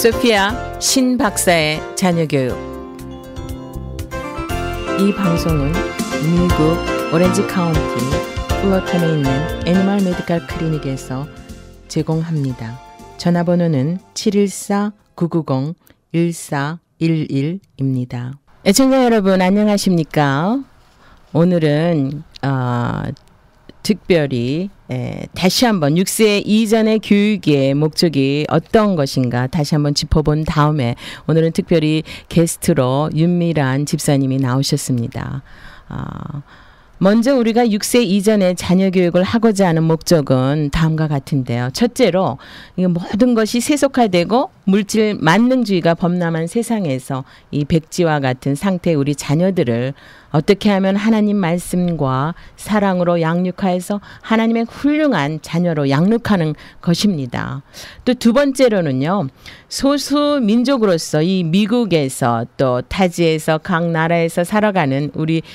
소피아 신 박사의 자녀교육. 이 방송은 미국 오렌지 카운티 플로턴에 있는 애니멀 메디컬 클리닉에서 제공합니다. 전화번호는 714-990-1411입니다. 애청자 여러분 안녕하십니까? 오늘은 특별히 다시 한번 6세 이전의 교육의 목적이 어떤 것인가 다시 한번 짚어본 다음에 오늘은 특별히 게스트로 윤미란 집사님이 나오셨습니다. 먼저 우리가 6세 이전의 자녀 교육을 하고자 하는 목적은 다음과 같은데요. 첫째로 모든 것이 세속화되고 물질 만능주의가 범람한 세상에서 이 백지와 같은 상태의 우리 자녀들을 어떻게 하면 하나님 말씀과 사랑으로 양육하여서 하나님의 훌륭한 자녀로 양육하는 것입니다. 또 두 번째로는요. 소수 민족으로서 이 미국에서 또 타지에서 각 나라에서 살아가는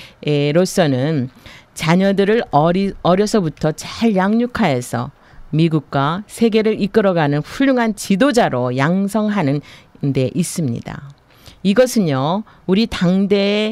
우리로서는 자녀들을 어려서부터 잘 양육하여서 미국과 세계를 이끌어가는 훌륭한 지도자로 양성하는 데 있습니다. 이것은요. 우리 당대의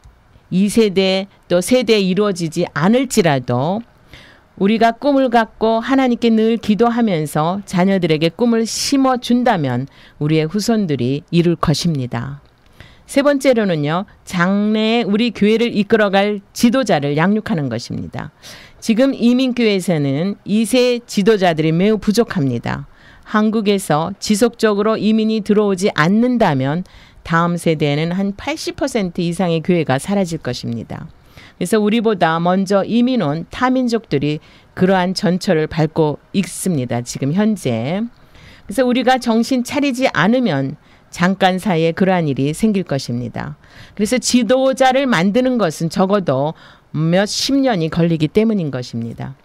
2세대 또 세대에 이루어지지 않을지라도 우리가 꿈을 갖고 하나님께 늘 기도하면서 자녀들에게 꿈을 심어준다면 우리의 후손들이 이룰 것입니다. 세 번째로는요. 장래에 우리 교회를 이끌어갈 지도자를 양육하는 것입니다. 지금 이민교회에서는 2세 지도자들이 매우 부족합니다. 한국에서 지속적으로 이민이 들어오지 않는다면 다음 세대에는 한 80% 이상의 교회가 사라질 것입니다. 그래서 우리보다 먼저 이민 온 타민족들이 그러한 전철을 밟고 있습니다. 지금 현재. 그래서 우리가 정신 차리지 않으면 잠깐 사이에 그러한 일이 생길 것입니다. 그래서 지도자를 만드는 것은 적어도 몇십 년이 걸리기 때문인 것입니다.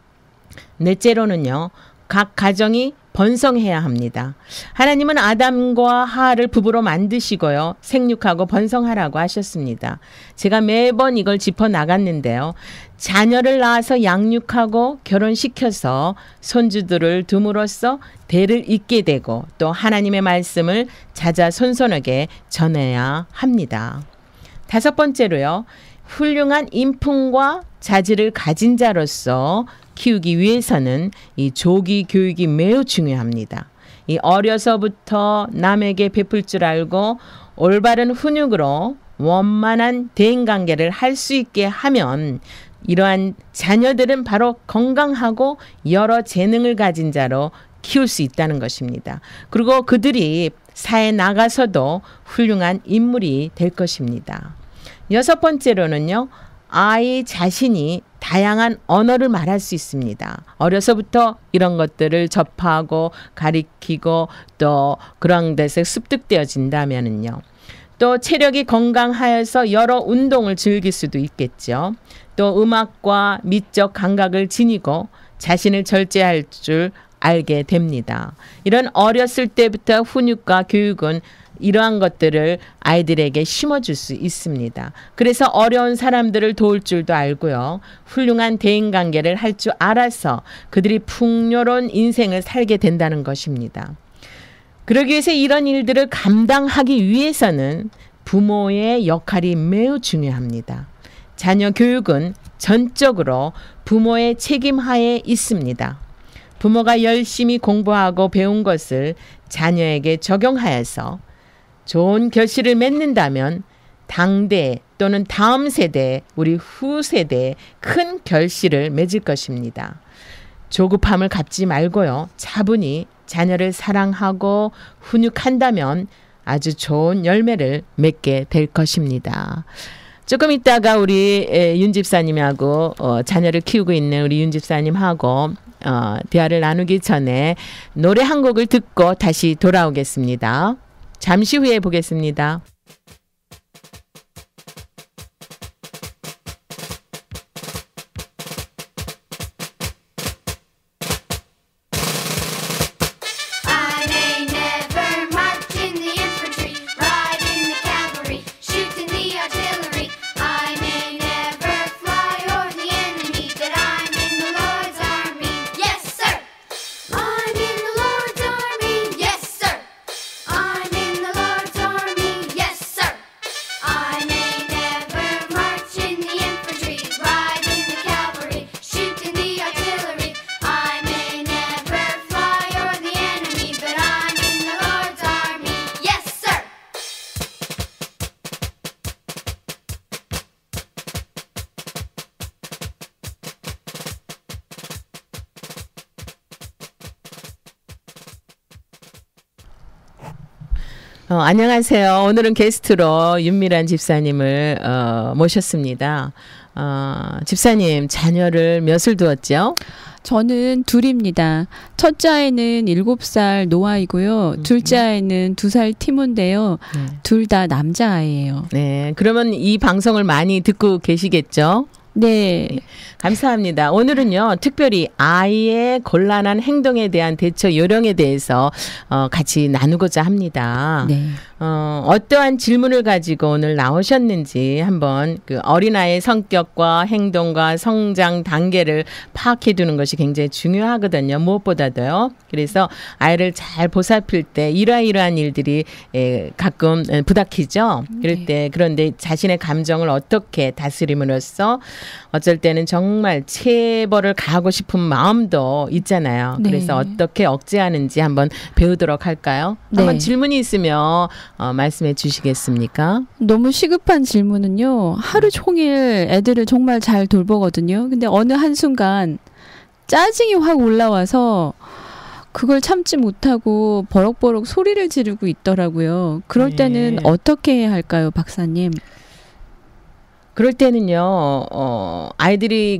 넷째로는요. 각 가정이 번성해야 합니다. 하나님은 아담과 하와를 부부로 만드시고요. 생육하고 번성하라고 하셨습니다. 제가 매번 이걸 짚어 나갔는데요. 자녀를 낳아서 양육하고 결혼시켜서 손주들을 둠으로써 대를 잇게 되고 또 하나님의 말씀을 자자손손에게 전해야 합니다. 다섯 번째로요. 훌륭한 인품과 자질을 가진 자로서 키우기 위해서는 이 조기 교육이 매우 중요합니다. 이 어려서부터 남에게 베풀 줄 알고 올바른 훈육으로 원만한 대인관계를 할 수 있게 하면 이러한 자녀들은 바로 건강하고 여러 재능을 가진 자로 키울 수 있다는 것입니다. 그리고 그들이 사회에 나가서도 훌륭한 인물이 될 것입니다. 여섯 번째로는요. 아이 자신이 다양한 언어를 말할 수 있습니다. 어려서부터 이런 것들을 접하고 가리키고 또 그런 데서 습득되어진다면은요. 또 체력이 건강하여서 여러 운동을 즐길 수도 있겠죠. 또 음악과 미적 감각을 지니고 자신을 절제할 줄 알게 됩니다. 이런 어렸을 때부터 훈육과 교육은 이러한 것들을 아이들에게 심어줄 수 있습니다. 그래서 어려운 사람들을 도울 줄도 알고요. 훌륭한 대인관계를 할 줄 알아서 그들이 풍요로운 인생을 살게 된다는 것입니다. 그러기 위해서 이런 일들을 감당하기 위해서는 부모의 역할이 매우 중요합니다. 자녀 교육은 전적으로 부모의 책임하에 있습니다. 부모가 열심히 공부하고 배운 것을 자녀에게 적용하여서 좋은 결실을 맺는다면 당대 또는 다음 세대, 우리 후세대에 큰 결실을 맺을 것입니다. 조급함을 갖지 말고요. 차분히 자녀를 사랑하고 훈육한다면 아주 좋은 열매를 맺게 될 것입니다. 조금 있다가 우리 윤 집사님하고 자녀를 키우고 있는 우리 윤 집사님하고 대화를 나누기 전에 노래 한 곡을 듣고 다시 돌아오겠습니다. 잠시 후에 보겠습니다. I'm in the Lord's army, yes sir. 안녕하세요. 오늘은 게스트로 윤미란 집사님을 모셨습니다. 집사님, 자녀를 몇을 두었죠? 저는 둘입니다. 첫째 아이는 7살 노아이고요. 둘째 아이는 2살 티모인데요. 둘 다 남자아이예요. 네, 그러면 이 방송을 많이 듣고 계시겠죠? 네. 감사합니다. 오늘은요, 특별히 아이의 곤란한 행동에 대한 대처 요령에 대해서 같이 나누고자 합니다. 네. 어떠한 질문을 가지고 오늘 나오셨는지 한번 그 어린아이의 성격과 행동과 성장 단계를 파악해 두는 것이 굉장히 중요하거든요. 무엇보다도요. 그래서 아이를 잘 보살필 때 이러이러한 일들이 가끔 부닥치죠. 그럴 때 그런데 자신의 감정을 어떻게 다스림으로써 어쩔 때는 정말 체벌을 가하고 싶은 마음도 있잖아요. 네. 그래서 어떻게 억제하는지 한번 배우도록 할까요? 네. 한번 질문이 있으면 말씀해 주시겠습니까? 너무 시급한 질문은요. 하루 종일 애들을 정말 잘 돌보거든요. 근데 어느 한순간 짜증이 확 올라와서 그걸 참지 못하고 버럭버럭 소리를 지르고 있더라고요. 그럴 네. 때는 어떻게 해야 할까요, 박사님? 그럴 때는요, 아이들이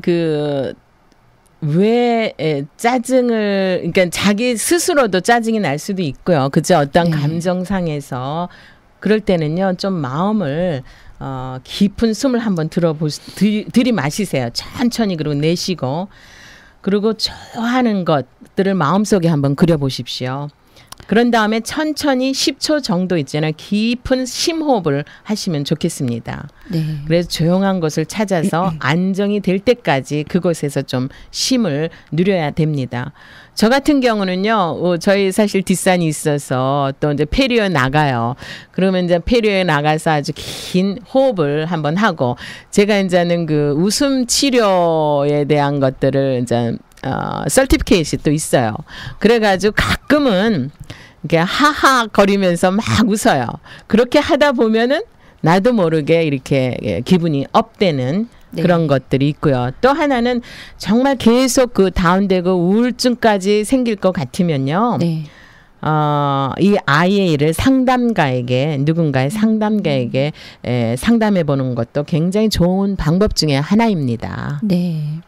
왜 짜증을, 그러니까 자기 스스로도 짜증이 날 수도 있고요. 그죠? 어떤 네. 감정상에서. 그럴 때는요, 좀 마음을, 깊은 숨을 한번 들이마시세요. 천천히 그리고 내쉬고. 그리고 좋아하는 것들을 마음속에 한번 그려보십시오. 그런 다음에 천천히 10초 정도 있잖아요. 깊은 심호흡을 하시면 좋겠습니다. 네. 그래서 조용한 곳을 찾아서 안정이 될 때까지 그곳에서 좀 쉼을 누려야 됩니다. 저 같은 경우는요, 저희 사실 뒷산이 있어서 또 이제 폐류에 나가요. 그러면 이제 폐류에 나가서 아주 긴 호흡을 한번 하고, 제가 이제는 그 웃음 치료에 대한 것들을 이제 서티피케이트이 또 있어요. 그래가지고 가끔은 이렇게 하하 거리면서 막 웃어요. 그렇게 하다 보면은 나도 모르게 이렇게 기분이 업되는 네. 그런 것들이 있고요. 또 하나는 정말 계속 그 다운되고 우울증까지 생길 것 같으면요. 네. 이 아이의 일을 상담가에게, 누군가의 상담가에게 상담해 보는 것도 굉장히 좋은 방법 중에 하나입니다. 네.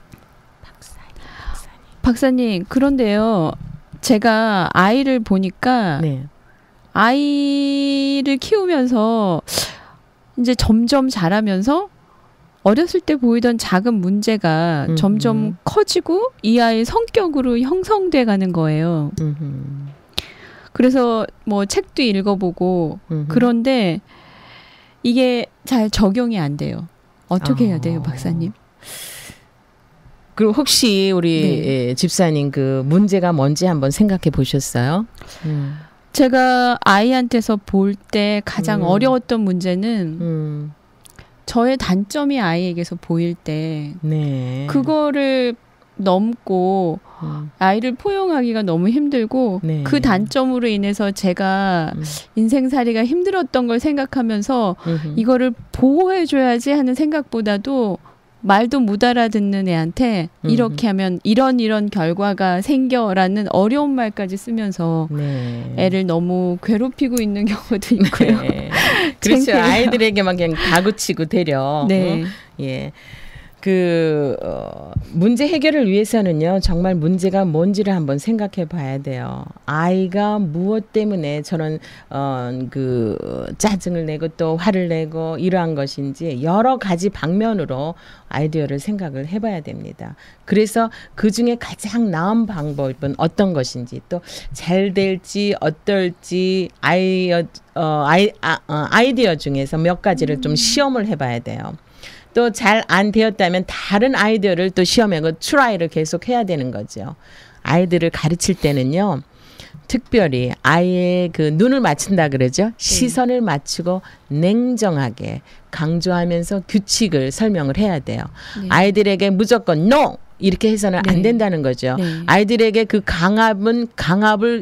박사님, 그런데요. 제가 아이를 보니까 네. 아이를 키우면서 이제 점점 자라면서 어렸을 때 보이던 작은 문제가 점점 커지고 이 아이의 성격으로 형성돼 가는 거예요. 그래서 뭐 책도 읽어보고 그런데 이게 잘 적용이 안 돼요. 어떻게 해야 돼요, 박사님? 그리고 혹시 우리 집사님 그 문제가 뭔지 한번 생각해 보셨어요? 제가 아이한테서 볼 때 가장 어려웠던 문제는 저의 단점이 아이에게서 보일 때 네. 그거를 넘고 아이를 포용하기가 너무 힘들고 네. 그 단점으로 인해서 제가 인생살이가 힘들었던 걸 생각하면서 이거를 보호해줘야지 하는 생각보다도 말도 못 알아듣는 애한테 이렇게 하면 이런 결과가 생겨라는 어려운 말까지 쓰면서 네. 애를 너무 괴롭히고 있는 경우도 있고요. 네. 그렇죠. 창피해요. 아이들에게만 그냥 다그치고 데려. 네. 예. 문제 해결을 위해서는요, 정말 문제가 뭔지를 한번 생각해 봐야 돼요. 아이가 무엇 때문에 저런, 짜증을 내고 또 화를 내고 이러한 것인지 여러 가지 방면으로 아이디어를 생각을 해 봐야 됩니다. 그래서 그 중에 가장 나은 방법은 어떤 것인지 또 잘 될지 어떨지 아이디어 중에서 몇 가지를 좀 시험을 해 봐야 돼요. 또 잘 안 되었다면 다른 아이디어를 또 시험하고 트라이를 계속 해야 되는 거죠. 아이들을 가르칠 때는요. 특별히 아이의 그 눈을 맞춘다 그러죠. 시선을 맞추고 냉정하게 강조하면서 규칙을 설명을 해야 돼요. 네. 아이들에게 무조건 NO! 이렇게 해서는 안 된다는 거죠. 네. 아이들에게 그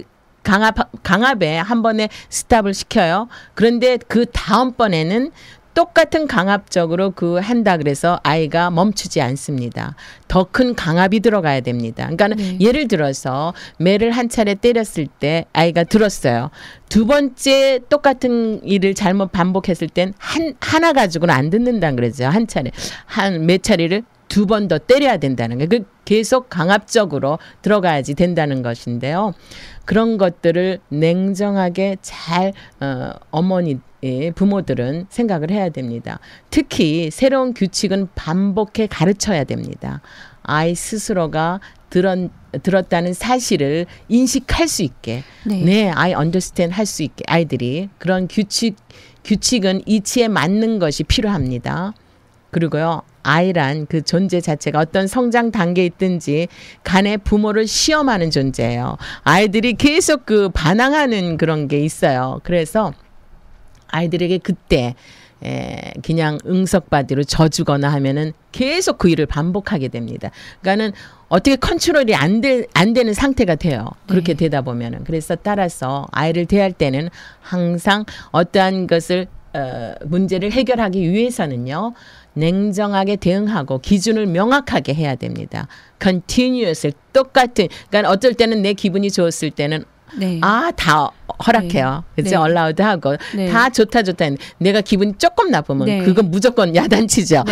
강압에 한 번에 스탑을 시켜요. 그런데 그 다음번에는 똑같은 강압적으로 그 한다 그래서 아이가 멈추지 않습니다. 더 큰 강압이 들어가야 됩니다. 그러니까 예를 들어서 매를 한 차례 때렸을 때 아이가 들었어요. 두 번째 똑같은 일을 잘못 반복했을 땐 하나 가지고는 안 듣는다는 그러죠. 한 차례. 몇 차례를 두 번 더 때려야 된다는 거예요. 그 계속 강압적으로 들어가야지 된다는 것인데요. 그런 것들을 냉정하게 잘 어머니 부모들은 생각을 해야 됩니다. 특히 새로운 규칙은 반복해 가르쳐야 됩니다. 아이 스스로가 들었다는 사실을 인식할 수 있게 네, I understand 할 수 있게 아이들이 그런 규칙은 이치에 맞는 것이 필요합니다. 그리고요. 아이란 그 존재 자체가 어떤 성장 단계에 있든지 간에 부모를 시험하는 존재예요. 아이들이 계속 그 반항하는 그런 게 있어요. 그래서 아이들에게 그때 그냥 응석바디로 져주거나 하면은 계속 그 일을 반복하게 됩니다. 그러니까는 어떻게 컨트롤이 안 되는 상태가 돼요. 그렇게 되다 보면은. 그래서 따라서 아이를 대할 때는 항상 어떠한 것을 문제를 해결하기 위해서는요. 냉정하게 대응하고 기준을 명확하게 해야 됩니다. continuous 똑같은 그러니까 어쩔 때는 내 기분이 좋았을 때는 다 허락해요. 그죠? allowed 하고 다 좋다 내가 기분이 조금 나쁘면 그건 무조건 야단치죠.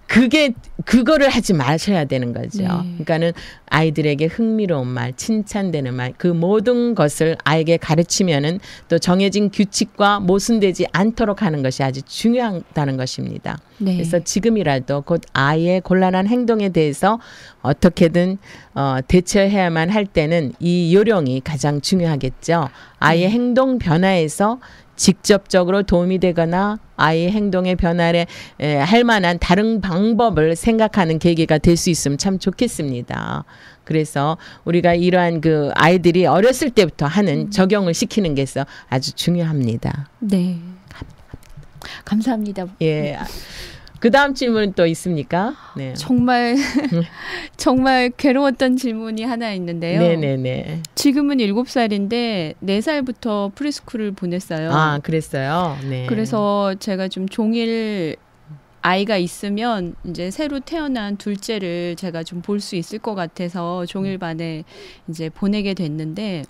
그거를 하지 마셔야 되는 거죠. 그러니까는 아이들에게 흥미로운 말, 칭찬되는 말, 그 모든 것을 아이에게 가르치면은 또 정해진 규칙과 모순되지 않도록 하는 것이 아주 중요하다는 것입니다. 그래서 지금이라도 곧 아이의 곤란한 행동에 대해서 어떻게든 대처해야만 할 때는 이 요령이 가장 중요하겠죠. 아이의 행동 변화에서 직접적으로 도움이 되거나 아이의 행동의 변화에 할 만한 다른 방법을 생각하는 계기가 될 수 있으면 참 좋겠습니다. 그래서 우리가 이러한 그 아이들이 어렸을 때부터 하는 적용을 시키는 게 있어 아주 중요합니다. 네. 감사합니다. 예. 그 다음 질문은 또 있습니까? 네. 정말 괴로웠던 질문이 하나 있는데요. 네네네. 지금은 7살인데 4살부터 프리스쿨을 보냈어요. 아, 그랬어요? 네. 그래서 제가 좀 종일 아이가 있으면 이제 새로 태어난 둘째를 제가 좀 볼 수 있을 것 같아서 종일반에 이제 보내게 됐는데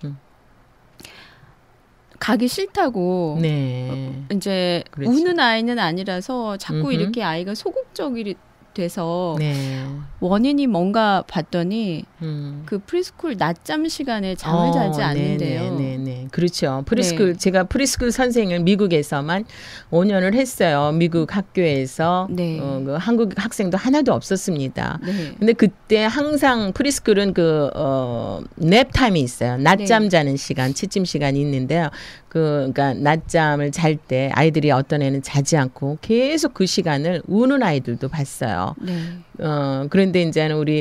가기 싫다고 이제 그렇죠. 우는 아이는 아니라서 자꾸 이렇게 아이가 소극적이 돼서 원인이 뭔가 봤더니 그 프리스쿨 낮잠 시간에 잠을 자지 않는데요. 그렇죠. 프리스쿨 제가 프리스쿨 선생을 미국에서만 5년을 했어요. 미국 학교에서 그 한국 학생도 하나도 없었습니다. 근데 그때 항상 프리스쿨은 그 냅 타임이 있어요. 낮잠 자는 시간, 취침 시간이 있는데요. 그러니까 낮잠을 잘 때 아이들이 어떤 애는 자지 않고 계속 그 시간을 우는 아이들도 봤어요. 그런데 이제는 우리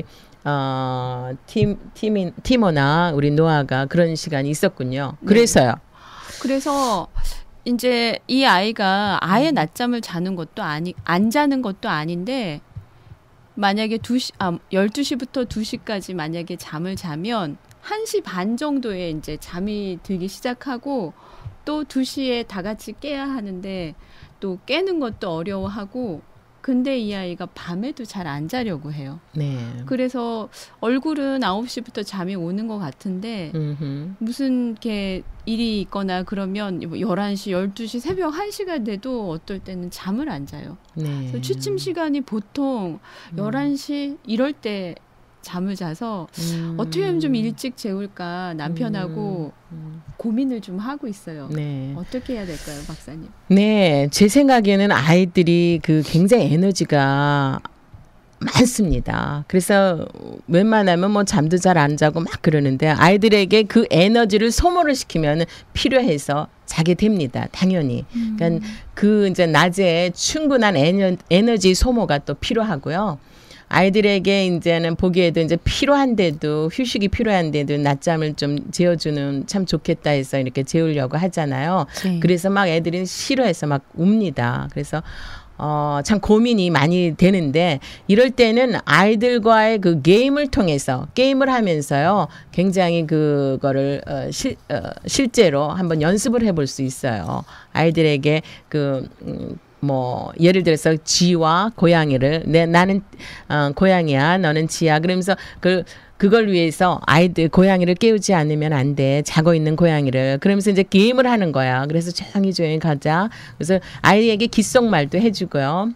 티모나 우리 노아가 그런 시간이 있었군요. 그래서요. 그래서 이제 이 아이가 아예 낮잠을 자는 것도 안 자는 것도 아닌데 만약에 12시부터 2시까지 만약에 잠을 자면 1시 반 정도에 이제 잠이 들기 시작하고 또 2시에 다 같이 깨야 하는데 또 깨는 것도 어려워하고 근데 이 아이가 밤에도 잘 안 자려고 해요. 그래서 얼굴은 9시부터 잠이 오는 것 같은데 무슨 이렇게 일이 있거나 그러면 11시, 12시, 새벽 1시가 돼도 어떨 때는 잠을 안 자요. 그래서 취침 시간이 보통 11시 이럴 때 잠을 자서 어떻게 하면 좀 일찍 재울까 남편하고 고민을 좀 하고 있어요. 어떻게 해야 될까요, 박사님? 네, 제 생각에는 아이들이 그 굉장히 에너지가 많습니다. 그래서 웬만하면 뭐 잠도 잘 안 자고 막 그러는데 아이들에게 그 에너지를 소모를 시키면 필요해서 자게 됩니다. 당연히. 그러니까 그 이제 낮에 충분한 에너지 소모가 또 필요하고요. 아이들에게 이제는 보기에도 이제 필요한데도 휴식이 필요한데도 낮잠을 좀 재워주는 참 좋겠다 해서 이렇게 재우려고 하잖아요. 그래서 막 애들이 싫어해서 막 웁니다. 그래서 참 고민이 많이 되는데 이럴 때는 아이들과의 그 게임을 통해서 게임을 하면서요 굉장히 그거를 실제로 한번 연습을 해볼 수 있어요. 아이들에게 그 뭐 예를 들어서 쥐와 고양이를 나는 고양이야, 너는 쥐야. 그러면서 그걸 위해서 아이들 고양이를 깨우지 않으면 안 돼. 자고 있는 고양이를. 그러면서 이제 게임을 하는 거야. 그래서 조용히 가자. 그래서 아이에게 귓속말도 해주고요.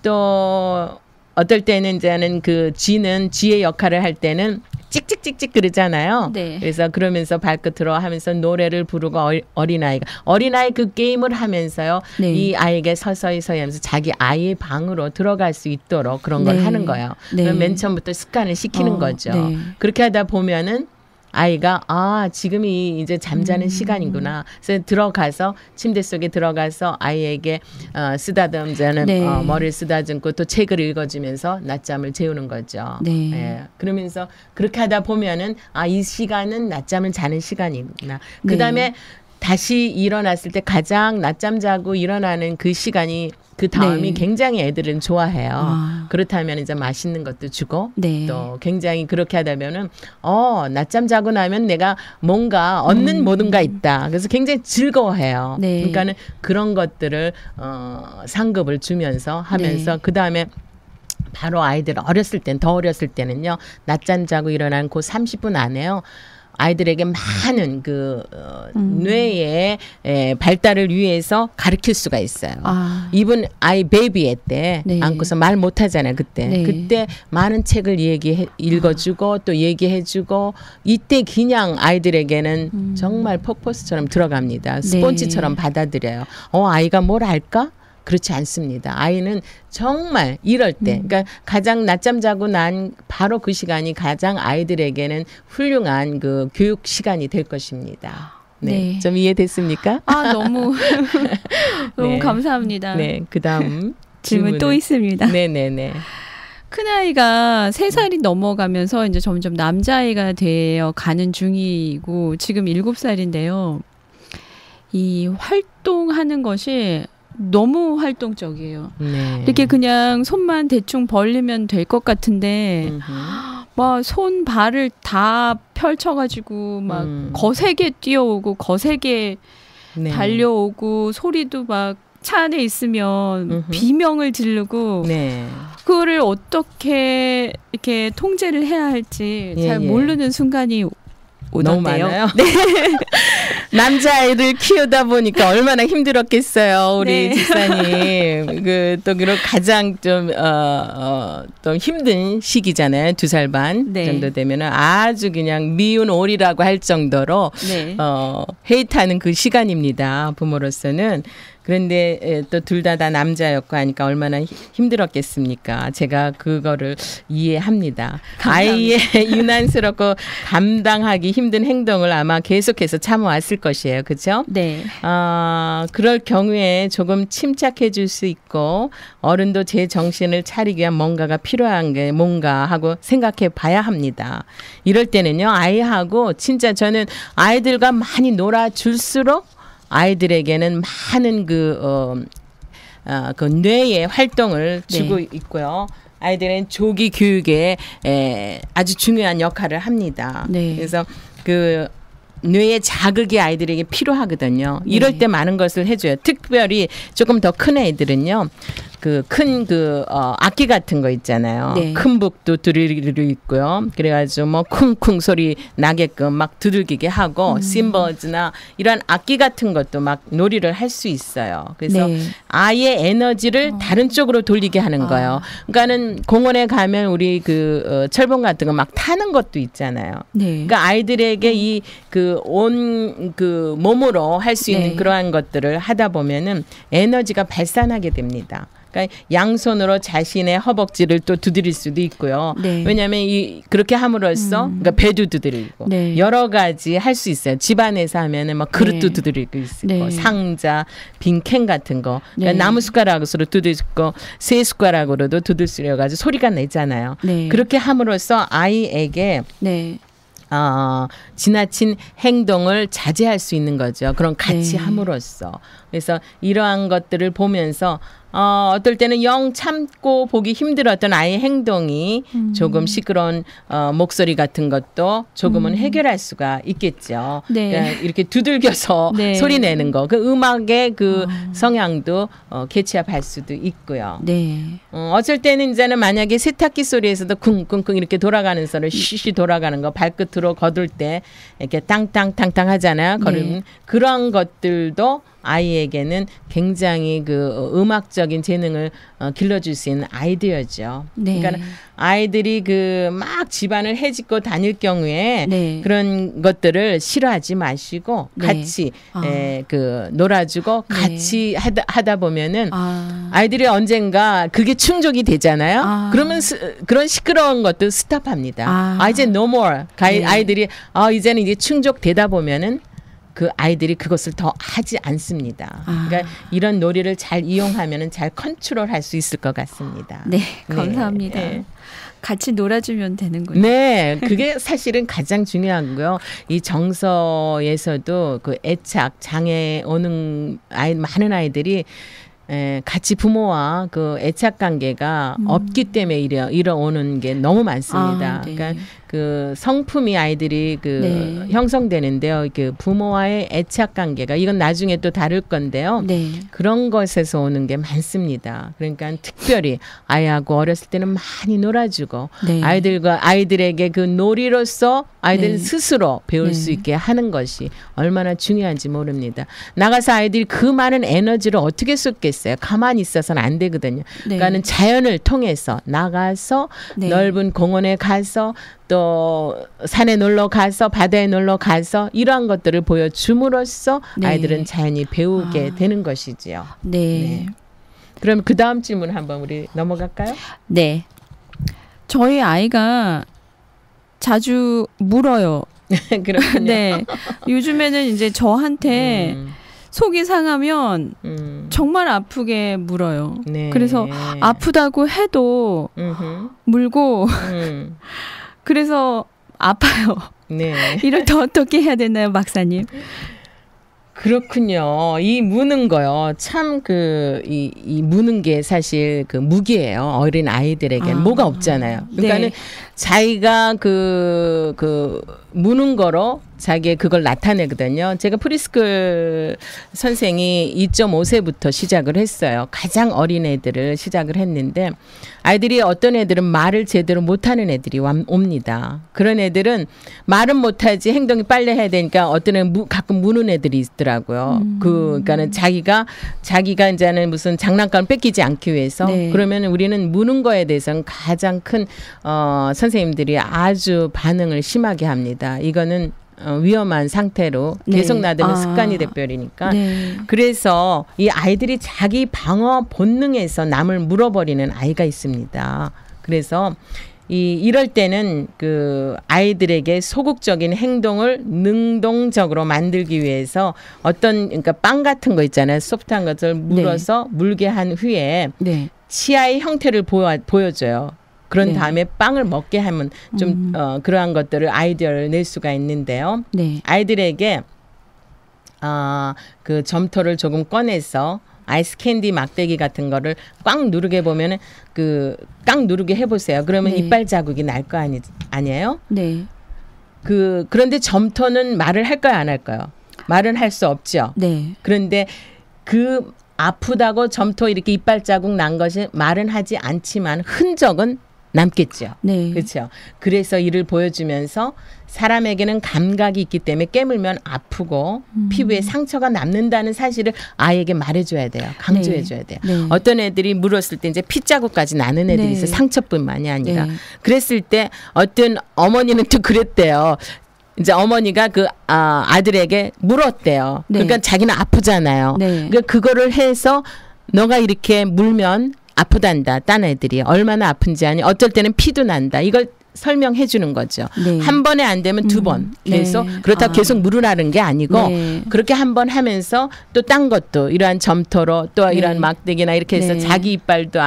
또 어떨 때는 이제는 그 쥐의 역할을 할 때는 찍찍찍찍 그러잖아요. 네. 그래서 그러면서 발끝으로 하면서 노래를 부르고 어린아이 그 게임을 하면서요. 네. 이 아이에게 서서히 하면서 자기 아이의 방으로 들어갈 수 있도록 그런 걸 하는 거예요. 네. 맨 처음부터 습관을 시키는 거죠. 네. 그렇게 하다 보면은 아이가 지금이 이제 잠자는 시간이구나. 그래서 들어가서 침대 속에 들어가서 아이에게 쓰다듬자는 머리를 쓰다듬고 또 책을 읽어주면서 낮잠을 재우는 거죠. 네. 예. 그러면서 그렇게 하다 보면은 이 시간은 낮잠을 자는 시간이구나. 그 다음에 다시 일어났을 때 가장 낮잠 자고 일어나는 그 시간이 그 다음이 굉장히 애들은 좋아해요. 그렇다면 이제 맛있는 것도 주고 또 굉장히 그렇게 하다면은 낮잠 자고 나면 내가 뭔가 얻는 뭐든가 있다. 그래서 굉장히 즐거워해요. 그러니까는 그런 것들을 상급을 주면서 하면서 그 다음에 바로 아이들 더 어렸을 때는요. 낮잠 자고 일어난 그 30분 안에요. 아이들에게 많은 뇌의 발달을 위해서 가르칠 수가 있어요. 이분 아이 베이비의 때 안고서 말 못하잖아요. 그때 많은 책을 읽어주고 또 얘기해주고 이때 그냥 아이들에게는 정말 폭포수처럼 들어갑니다. 스폰지처럼 받아들여요. 아이가 뭘 알까? 그렇지 않습니다. 아이는 정말 이럴 때, 그러니까 가장 낮잠 자고 난 바로 그 시간이 가장 아이들에게는 훌륭한 그 교육 시간이 될 것입니다. 네. 좀 이해됐습니까? 너무 감사합니다. 네, 그다음 질문 또 있습니다. 네네네. 큰아이가 3살이 넘어가면서 이제 점점 남자아이가 되어 가는 중이고 지금 7살인데요. 이 활동하는 것이 너무 활동적이에요. 이렇게 그냥 손만 대충 벌리면 될 것 같은데 막 손 발을 다 펼쳐가지고 막 거세게 뛰어오고 거세게 달려오고 소리도 막 차 안에 있으면 비명을 지르고 그거를 어떻게 이렇게 통제를 해야 할지 잘 모르는 순간이 오던데요. 너무 많아요. 남자아이를 키우다 보니까 얼마나 힘들었겠어요, 우리 집사님. 또 가장 좀 힘든 시기잖아요. 2살 반 정도 되면은 아주 그냥 미운 오리라고 할 정도로 헤이트하는 그 시간입니다. 부모로서는. 그런데 또 둘 다 남자였고 하니까 얼마나 힘들었겠습니까? 제가 그거를 이해합니다. 감사합니다. 아이의 유난스럽고 감당하기 힘든 행동을 아마 계속해서 참아왔을 것이에요. 그렇죠? 네. 그럴 경우에 조금 침착해 줄 수 있고 어른도 제 정신을 차리기 위한 뭔가가 필요한 게 뭔가 하고 생각해 봐야 합니다. 이럴 때는요. 아이하고 진짜 저는 아이들과 많이 놀아줄수록 아이들에게는 많은 그 뇌의 활동을 주고 있고요. 아이들은 조기 교육에 아주 중요한 역할을 합니다. 그래서 그 뇌의 자극이 아이들에게 필요하거든요. 이럴 때 많은 것을 해줘요. 특별히 조금 더 큰 애들은요. 큰 악기 같은 거 있잖아요. 큰 북도 두드리고 있고요. 그래가지고 뭐 쿵쿵 소리 나게끔 막 두들기게 하고 심벌즈나 이런 악기 같은 것도 막 놀이를 할 수 있어요. 그래서 아이의 에너지를 다른 쪽으로 돌리게 하는 거예요. 그러니까는 공원에 가면 우리 철봉 같은 거 막 타는 것도 있잖아요. 그러니까 아이들에게 이 온 몸으로 할 수 있는 그러한 것들을 하다 보면은 에너지가 발산하게 됩니다. 그러니까 양손으로 자신의 허벅지를 또 두드릴 수도 있고요. 왜냐하면 그렇게 함으로써 그러니까 배도 두드리고 여러 가지 할 수 있어요. 집안에서 하면은 막 그릇도 두드리고 있고 상자, 빈캔 같은 거. 그러니까 나무 숟가락으로 두드리고 새 숟가락으로도 두드려가지고 소리가 내잖아요. 그렇게 함으로써 아이에게 지나친 행동을 자제할 수 있는 거죠. 그럼 같이 함으로써. 그래서 이러한 것들을 보면서 어떨 때는 영 참고 보기 힘들었던 아이의 행동이 조금 시끄러운 목소리 같은 것도 조금은 해결할 수가 있겠죠. 네. 그러니까 이렇게 두들겨서 네. 소리 내는 거, 그 음악의 그 성향도 캐치업할 수도 있고요. 네. 어쩔 때는 이제는 만약에 세탁기 소리에서도 쿵쿵쿵 이렇게 돌아가는 소리, 쉬쉬 돌아가는 거, 발끝으로 거둘 때 이렇게 땅땅땅땅 하잖아요. 걸음 네. 그런 것들도 아이에게는 굉장히 그 음악적인 재능을 길러줄 수 있는 아이디어죠. 네. 그러니까 아이들이 그 막 집안을 해짓고 다닐 경우에 네. 그런 것들을 싫어하지 마시고 네. 같이 그 놀아주고 네. 같이 하다 보면은 아. 아이들이 언젠가 그게 충족이 되잖아요. 그러면 그런 시끄러운 것도 스탑합니다. 이제 no more. 네. 아이들이 이제는 이제 충족되다 보면은 그 아이들이 그것을 더 하지 않습니다. 그러니까 이런 놀이를 잘 이용하면은 잘 컨트롤할 수 있을 것 같습니다. 네, 감사합니다. 네. 같이 놀아주면 되는군요. 네, 그게 사실은 가장 중요한 거요. 이 정서에서도 그 애착 장애 오는 많은 아이들이 같이 부모와 그 애착 관계가 없기 때문에 이러오는 게 너무 많습니다. 네. 그러니까 그 성품이 아이들이 그 네. 형성되는데요. 그 부모와의 애착 관계가 이건 나중에 또 다룰 건데요. 네. 그런 것에서 오는 게 많습니다. 그러니까 특별히 아이하고 어렸을 때는 많이 놀아주고 네. 아이들에게 그 놀이로서 아이들 네. 스스로 배울 네. 수 있게 하는 것이 얼마나 중요한지 모릅니다. 나가서 아이들이 그 많은 에너지를 어떻게 쏟겠어요? 가만히 있어서는 안 되거든요. 네. 그러니까는 자연을 통해서 나가서 네. 넓은 공원에 가서 또 산에 놀러 가서 바다에 놀러 가서 이러한 것들을 보여줌으로써 네. 아이들은 자연히 배우게 되는 것이지요. 네. 네. 그럼 그 다음 질문 한번 우리 넘어갈까요? 네. 저희 아이가 자주 물어요. 그렇군요. 네. 요즘에는 이제 저한테 속이 상하면 정말 아프게 물어요. 네. 그래서 아프다고 해도 물고 그래서 아파요. 네. 이럴 때 어떻게 해야 되나요, 박사님? 그렇군요. 이 무는 거요. 참 이 무는 게 사실 그 무기예요. 어린 아이들에게 뭐가 없잖아요. 그러니까는 네. 자기가 그 무는 거로 자기의 그걸 나타내거든요. 제가 프리스쿨 선생이 2.5세부터 시작을 했어요. 가장 어린 애들을 시작을 했는데 아이들이 어떤 애들은 말을 제대로 못하는 애들이 옵니다. 그런 애들은 말은 못하지 행동이 빨리 해야 되니까 어떤 애는 가끔 무는 애들이 있더라고요. 그러니까는 자기가 이제는 무슨 장난감 뺏기지 않기 위해서 네. 그러면 우리는 무는 거에 대해서는 가장 큰 선생님들이 아주 반응을 심하게 합니다. 이거는 위험한 상태로 계속 네. 놔두면 습관이 돼버리니까 네. 그래서 이 아이들이 자기 방어 본능에서 남을 물어버리는 아이가 있습니다. 그래서 이럴 때는 그 아이들에게 소극적인 행동을 능동적으로 만들기 위해서 그러니까 빵 같은 거 있잖아요. 소프트한 것을 물어서 물게 한 후에 네. 치아의 형태를 보여줘요. 그런 네. 다음에 빵을 먹게 하면 좀 그러한 것들을 아이디어를 낼 수가 있는데요. 네. 아이들에게 그 점토를 조금 꺼내서 아이스 캔디 막대기 같은 거를 꽉 누르게 보면은 꽉 누르게 해보세요. 그러면 네. 이빨 자국이 날 거 아니에요? 네. 그런데 점토는 말을 할까요, 안 할까요? 말은 할 수 없죠. 네. 그런데 그 아프다고 점토 이렇게 이빨 자국 난 것이 말은 하지 않지만 흔적은 남겠죠. 네. 그렇죠. 그래서 이를 보여주면서 사람에게는 감각이 있기 때문에 깨물면 아프고 피부에 상처가 남는다는 사실을 아이에게 말해줘야 돼요. 강조해줘야 돼요. 네. 어떤 애들이 물었을 때 이제 핏자국까지 나는 애들이 네. 있어요. 상처뿐만이 아니라. 네. 그랬을 때 어떤 어머니는 또 그랬대요. 이제 어머니가 그 아들에게 물었대요. 네. 그러니까 자기는 아프잖아요. 네. 그러니까 그거를 해서 너가 이렇게 물면 아프단다. 딴 애들이 얼마나 아픈지 아니. 어쩔 때는 피도 난다. 이걸 설명해 주는 거죠. 네. 한 번에 안 되면 두 번. 계속 네. 그렇다고 계속 물으라는 게 아니고 네. 그렇게 한 번 하면서 또 딴 것도 이러한 점토로 또 네. 이러한 막대기나 이렇게 해서 네. 자기 이빨도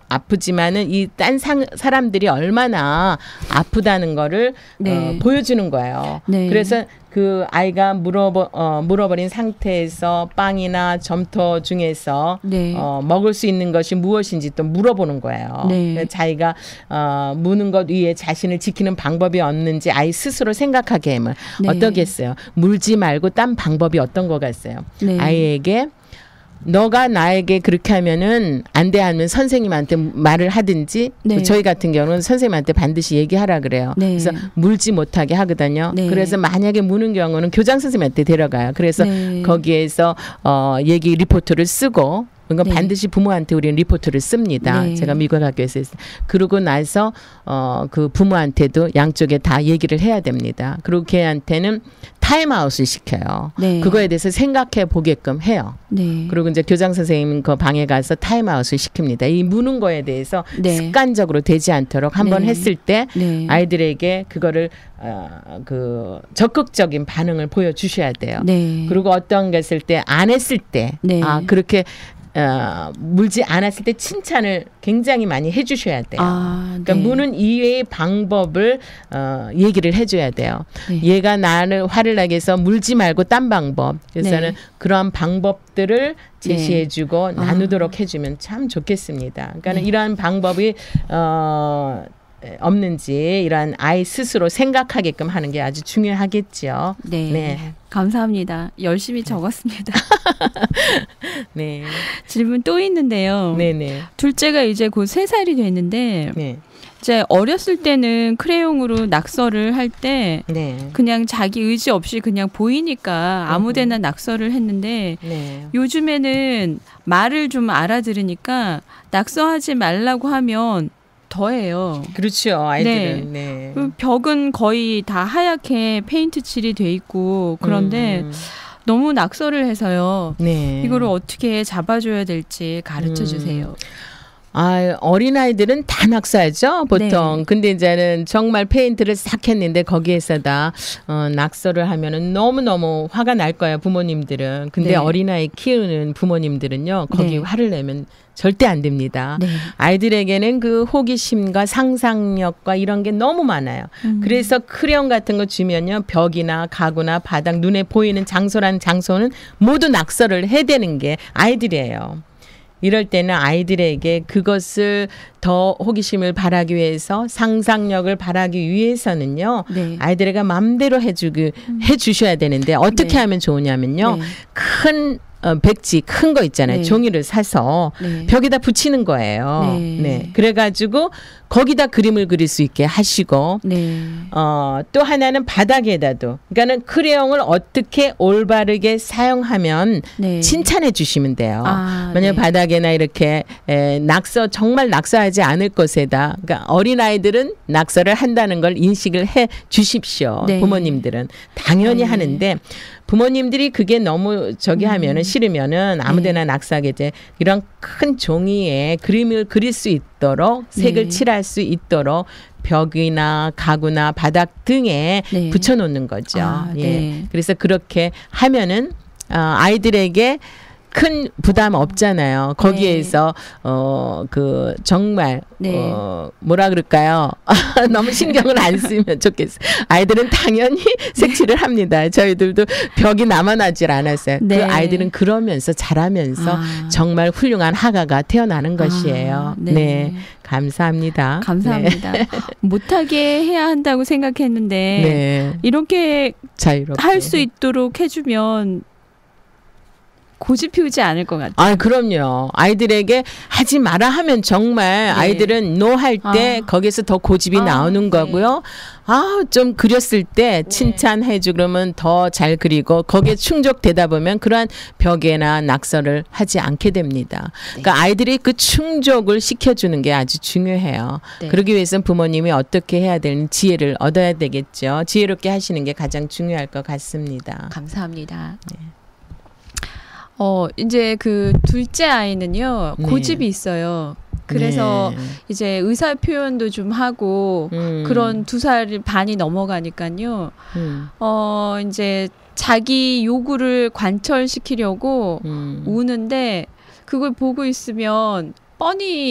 아프지만은 이 딴 사람들이 얼마나 아프다는 거를 네. 보여주는 거예요. 네. 그래서 그 아이가 물어버린 상태에서 빵이나 점토 중에서 네. 먹을 수 있는 것이 무엇인지 또 물어보는 거예요. 네. 자기가 무는 것 위에 자신을 지키는 방법이 없는지 아이 스스로 생각하게 하면 네. 어떠겠어요? 물지 말고 딴 방법이 어떤 거 같아요? 네. 아이에게 너가 나에게 그렇게 하면은 안 돼 하면 선생님한테 말을 하든지 네. 저희 같은 경우는 선생님한테 반드시 얘기하라 그래요. 네. 그래서 물지 못하게 하거든요. 네. 그래서 만약에 무는 경우는 교장 선생님한테 데려가요. 그래서 네. 거기에서 얘기 리포트를 쓰고 그러니까 네. 반드시 부모한테 우리는 리포트를 씁니다. 네. 제가 미국 학교에서 했어요. 그러고 나서 그 부모한테도 양쪽에 다 얘기를 해야 됩니다. 그리고 걔한테는 타임아웃을 시켜요. 네. 그거에 대해서 생각해 보게끔 해요. 네. 그리고 이제 교장 선생님 그 방에 가서 타임아웃을 시킵니다. 이 무는 거에 대해서 네. 습관적으로 되지 않도록 한번 네. 했을 때 네. 아이들에게 그거를 그 적극적인 반응을 보여주셔야 돼요. 네. 그리고 어떤 거 했을 때 안 했을 때 네. 그렇게 물지 않았을 때 칭찬을 굉장히 많이 해주셔야 돼요. 그러니까 네. 무는 이외의 방법을 얘기를 해줘야 돼요. 네. 얘가 나를 화를 나게 해서 물지 말고 딴 방법. 그래서는 네. 그러한 방법들을 제시해주고 나누도록 해주면 참 좋겠습니다. 그러니까 네. 이러한 방법이 없는지 이러한 아이 스스로 생각하게끔 하는 게 아주 중요하겠죠. 네. 네. 감사합니다. 열심히 적었습니다. 네. 질문 또 있는데요. 네네. 둘째가 이제 곧 3살이 됐는데 네. 이제 어렸을 때는 크레용으로 낙서를 할 때 네. 그냥 자기 의지 없이 그냥 보이니까 아무데나 낙서를 했는데 네. 요즘에는 말을 좀 알아들으니까 낙서하지 말라고 하면 더해요. 그렇죠. 아이들은. 네. 그 벽은 거의 다 하얗게 페인트 칠이 돼 있고 그런데 너무 낙서를 해서요. 네. 이거를 어떻게 잡아줘야 될지 가르쳐 주세요. 어린아이들은 다 낙서하죠, 보통. 네. 근데 이제는 정말 페인트를 싹 했는데 거기에서다 낙서를 하면은 너무너무 화가 날 거예요, 부모님들은. 근데 네. 어린아이 키우는 부모님들은요, 거기 네. 화를 내면 절대 안 됩니다. 네. 아이들에게는 그 호기심과 상상력과 이런 게 너무 많아요. 그래서 크레용 같은 거 주면요, 벽이나 가구나 바닥, 눈에 보이는 장소라는 장소는 모두 낙서를 해야 되는 게 아이들이에요. 이럴 때는 아이들에게 그것을 더 호기심을 발하기 위해서 상상력을 발하기 위해서는요. 네. 아이들에게 마음대로 해주셔야 되는데 어떻게 네. 하면 좋으냐면요. 네. 큰 백지 큰 거 있잖아요. 네. 종이를 사서 네. 벽에다 붙이는 거예요. 네. 네. 그래가지고 거기다 그림을 그릴 수 있게 하시고 네. 또 하나는 바닥에다도 그러니까는 크레용을 어떻게 올바르게 사용하면 네. 칭찬해 주시면 돼요. 만약 네. 바닥에나 이렇게 정말 낙서하지 않을 것에다 그러니까 어린아이들은 낙서를 한다는 걸 인식을 해 주십시오. 네. 부모님들은 당연히 네. 하는데 부모님들이 그게 너무 하면은 싫으면은 아무데나 낙서하게 돼 이런 큰 종이에 그림을 그릴 수 있도록 색을 네. 칠할 수 있도록 벽이나 가구나 바닥 등에 네. 붙여놓는 거죠. 예. 네. 그래서 그렇게 하면은 아이들에게 큰 부담 없잖아요. 거기에서 그 정말 네. 뭐라 그럴까요? 너무 신경을 안 쓰면 좋겠어요. 아이들은 당연히 색칠을 합니다. 저희들도 벽이 남아나질 않았어요. 네. 그 아이들은 그러면서 자라면서 정말 훌륭한 화가가 태어나는 것이에요. 네. 네. 감사합니다. 감사합니다. 네. 못하게 해야 한다고 생각했는데 네. 이렇게 자유롭게 할 수 있도록 해주면 고집 피우지 않을 것 같아요. 그럼요. 아이들에게 하지 마라 하면 정말 네. 아이들은 노 할 때 거기서 더 고집이 나오는 네. 거고요. 좀 그렸을 때 칭찬해주 그러면 더 잘 그리고 거기에 충족되다 보면 그러한 벽에나 낙서를 하지 않게 됩니다. 그러니까 아이들이 그 충족을 시켜주는 게 아주 중요해요. 네. 그러기 위해서는 부모님이 어떻게 해야 되는 지혜를 얻어야 되겠죠. 지혜롭게 하시는 게 가장 중요할 것 같습니다. 감사합니다. 이제 그 둘째 아이는요, 고집이 있어요. 그래서 네. 이제 의사 표현도 좀 하고 그런 2살 반이 넘어가니까요. 이제 자기 요구를 관철시키려고 우는데 그걸 보고 있으면 뻔히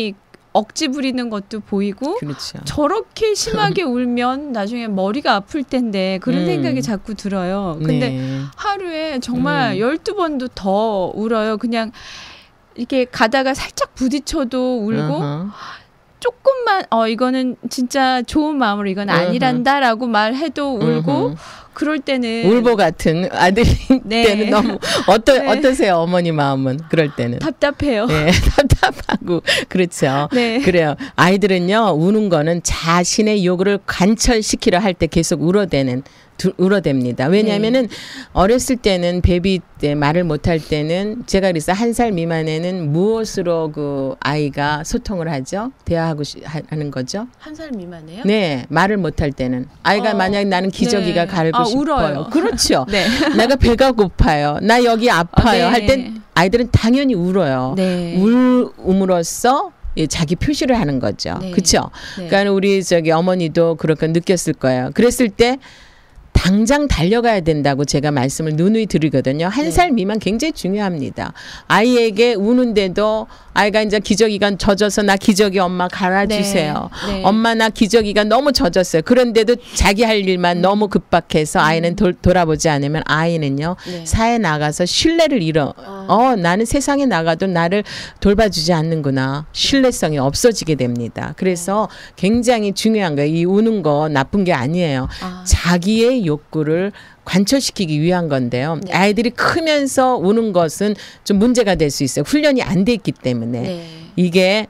억지 부리는 것도 보이고 그렇죠. 저렇게 심하게 울면 나중에 머리가 아플 텐데 그런 생각이 자꾸 들어요. 근데 네. 하루에 정말 12번도 더 울어요. 그냥 이렇게 가다가 살짝 부딪혀도 울고 조금만 이거는 진짜 좋은 마음으로 이건 아니란다라고 말해도 울고 그럴 때는 울보 같은 아들이 네. 때는 너무 어떠세요 어머니 마음은 그럴 때는 답답해요. 네, 답답하고 그렇죠. 네. 그래요. 아이들은요 우는 거는 자신의 요구를 관철시키려 할 때 계속 울어댑니다. 왜냐하면은 어렸을 때는 베비 때 말을 못할 때는 제가 그래서 1살 미만에는 무엇으로 그 아이가 소통을 하죠? 대화하고 하는 거죠? 1살 미만이에요? 네, 말을 못할 때는 아이가 만약 나는 기저귀가 갈고 싶어요. 울어요. 그렇죠. 네. 내가 배가 고파요. 나 여기 아파요. 네. 할 땐 아이들은 당연히 울어요. 네. 울음으로써 자기 표시를 하는 거죠. 네. 그렇죠. 네. 그러니까 우리 저기 어머니도 그렇게 느꼈을 거예요. 그랬을 때 당장 달려가야 된다고 제가 말씀을 누누이 드리거든요. 1살 미만 굉장히 중요합니다. 아이에게 우는데도 아이가 이제 기저귀가 젖어서 나 기저귀 엄마 갈아주세요. 네. 네. 엄마 나 기저귀가 너무 젖었어요. 그런데도 자기 할 일만 너무 급박해서 아이는 돌아보지 않으면 아이는요. 네. 사회에 나가서 신뢰를 잃어. 나는 세상에 나가도 나를 돌봐주지 않는구나. 신뢰성이 없어지게 됩니다. 그래서 굉장히 중요한 거예요. 이 우는 거 나쁜 게 아니에요. 자기의 욕구를 관철시키기 위한 건데요. 네. 아이들이 크면서 우는 것은 좀 문제가 될 수 있어요. 훈련이 안 돼 있기 때문에. 네. 이게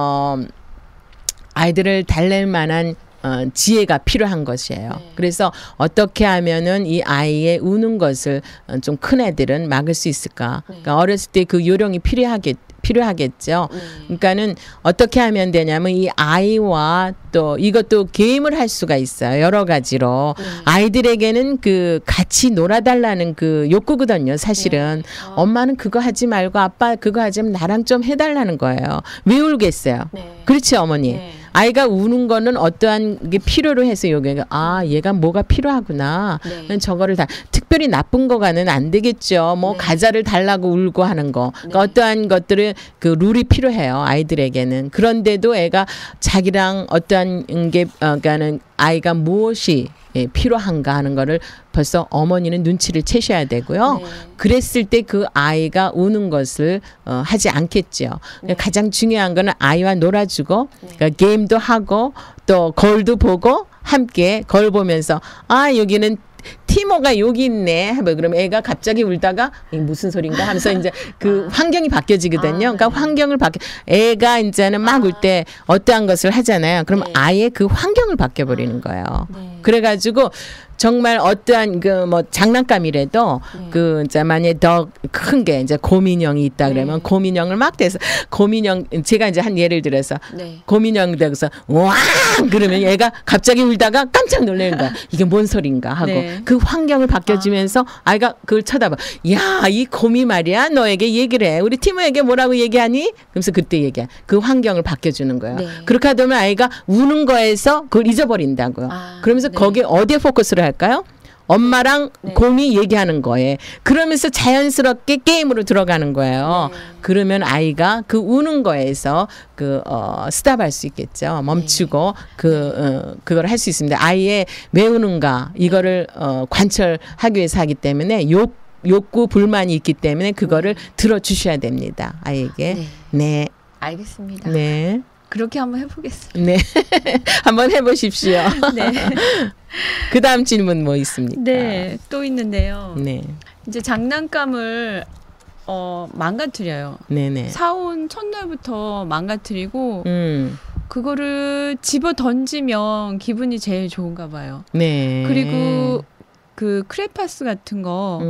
아이들을 달랠 만한 지혜가 필요한 것이에요. 네. 그래서 어떻게 하면은 이 아이의 우는 것을 좀 큰 애들은 막을 수 있을까? 그러니까 어렸을 때 그 요령이 필요하겠죠. 그러니까는 어떻게 하면 되냐면 이 아이와 또 이것도 게임을 할 수가 있어요. 여러 가지로. 아이들에게는 그 같이 놀아달라는 그 욕구거든요. 사실은. 엄마는 그거 하지 말고 아빠 그거 하지 면 나랑 좀 해달라는 거예요. 왜 울겠어요? 네. 그렇지 어머니. 네. 아이가 우는 거는 어떠한 게 필요로 해서 요게 얘가 뭐가 필요하구나. 네. 저거를 다 특별히 나쁜 거가는 안 되겠죠. 뭐 과자를 달라고 울고 하는 거. 그러니까 어떠한 것들을 그 룰이 필요해요. 아이들에게는. 그런데도 애가 자기랑 어떠한 게 그러니까는 아이가 무엇이 필요한가 하는 거를 벌써 어머니는 눈치를 채셔야 되고요. 네. 그랬을 때 그 아이가 우는 것을 하지 않겠죠. 가장 중요한 거는 아이와 놀아주고 그러니까 게임도 하고 또 거울도 보고 함께 거울 보면서 여기는 티모가 여기 있네. 그러면 애가 갑자기 울다가 이게 무슨 소린가 하면서 이제 그 환경이 바뀌어지거든요. 그러니까 환경을 애가 이제는 막 울 때 어떠한 것을 하잖아요. 그럼 아예 그 환경을 바뀌어버리는 거예요. 그래가지고 정말 어떠한 그 뭐 장난감이라도 그 이제 만약에 더 큰 게 이제 곰인형이 있다 그러면 곰인형을 막 대서 곰인형 제가 이제 한 예를 들어서 곰인형 대서 와 그러면 얘가 갑자기 울다가 깜짝 놀라는 거야. 이게 뭔 소린가 하고 그 환경을 바뀌어주면서 아이가 그걸 쳐다봐. 야, 이 곰이 말이야 너에게 얘기를 해. 우리 티모에게 뭐라고 얘기하니? 그러면서 그때 얘기해. 그 환경을 바뀌어주는 거예요. 그렇게 하면 아이가 우는 거에서 그걸 잊어버린다고요. 그러면서 거기에 어디에 포커스를 할까요? 엄마랑 곰이 얘기하는 거에 그러면서 자연스럽게 게임으로 들어가는 거예요. 그러면 아이가 그 우는 거에서 스탑할 수 있겠죠. 멈추고 그걸 할 수 있습니다. 아이의 왜 우는가 이거를 관철하기 위해서 하기 때문에 욕구 불만이 있기 때문에 그거를 들어주셔야 됩니다. 아이에게. 네. 알겠습니다. 네. 그렇게 한번 해보겠습니다. 네. 한번 해보십시오. 네. 그 다음 질문 뭐 있습니까? 네. 또 있는데요. 네. 이제 장난감을 망가뜨려요. 네네. 사온 첫날부터 망가뜨리고 그거를 집어 던지면 기분이 제일 좋은가 봐요. 네. 그리고 그 크레파스 같은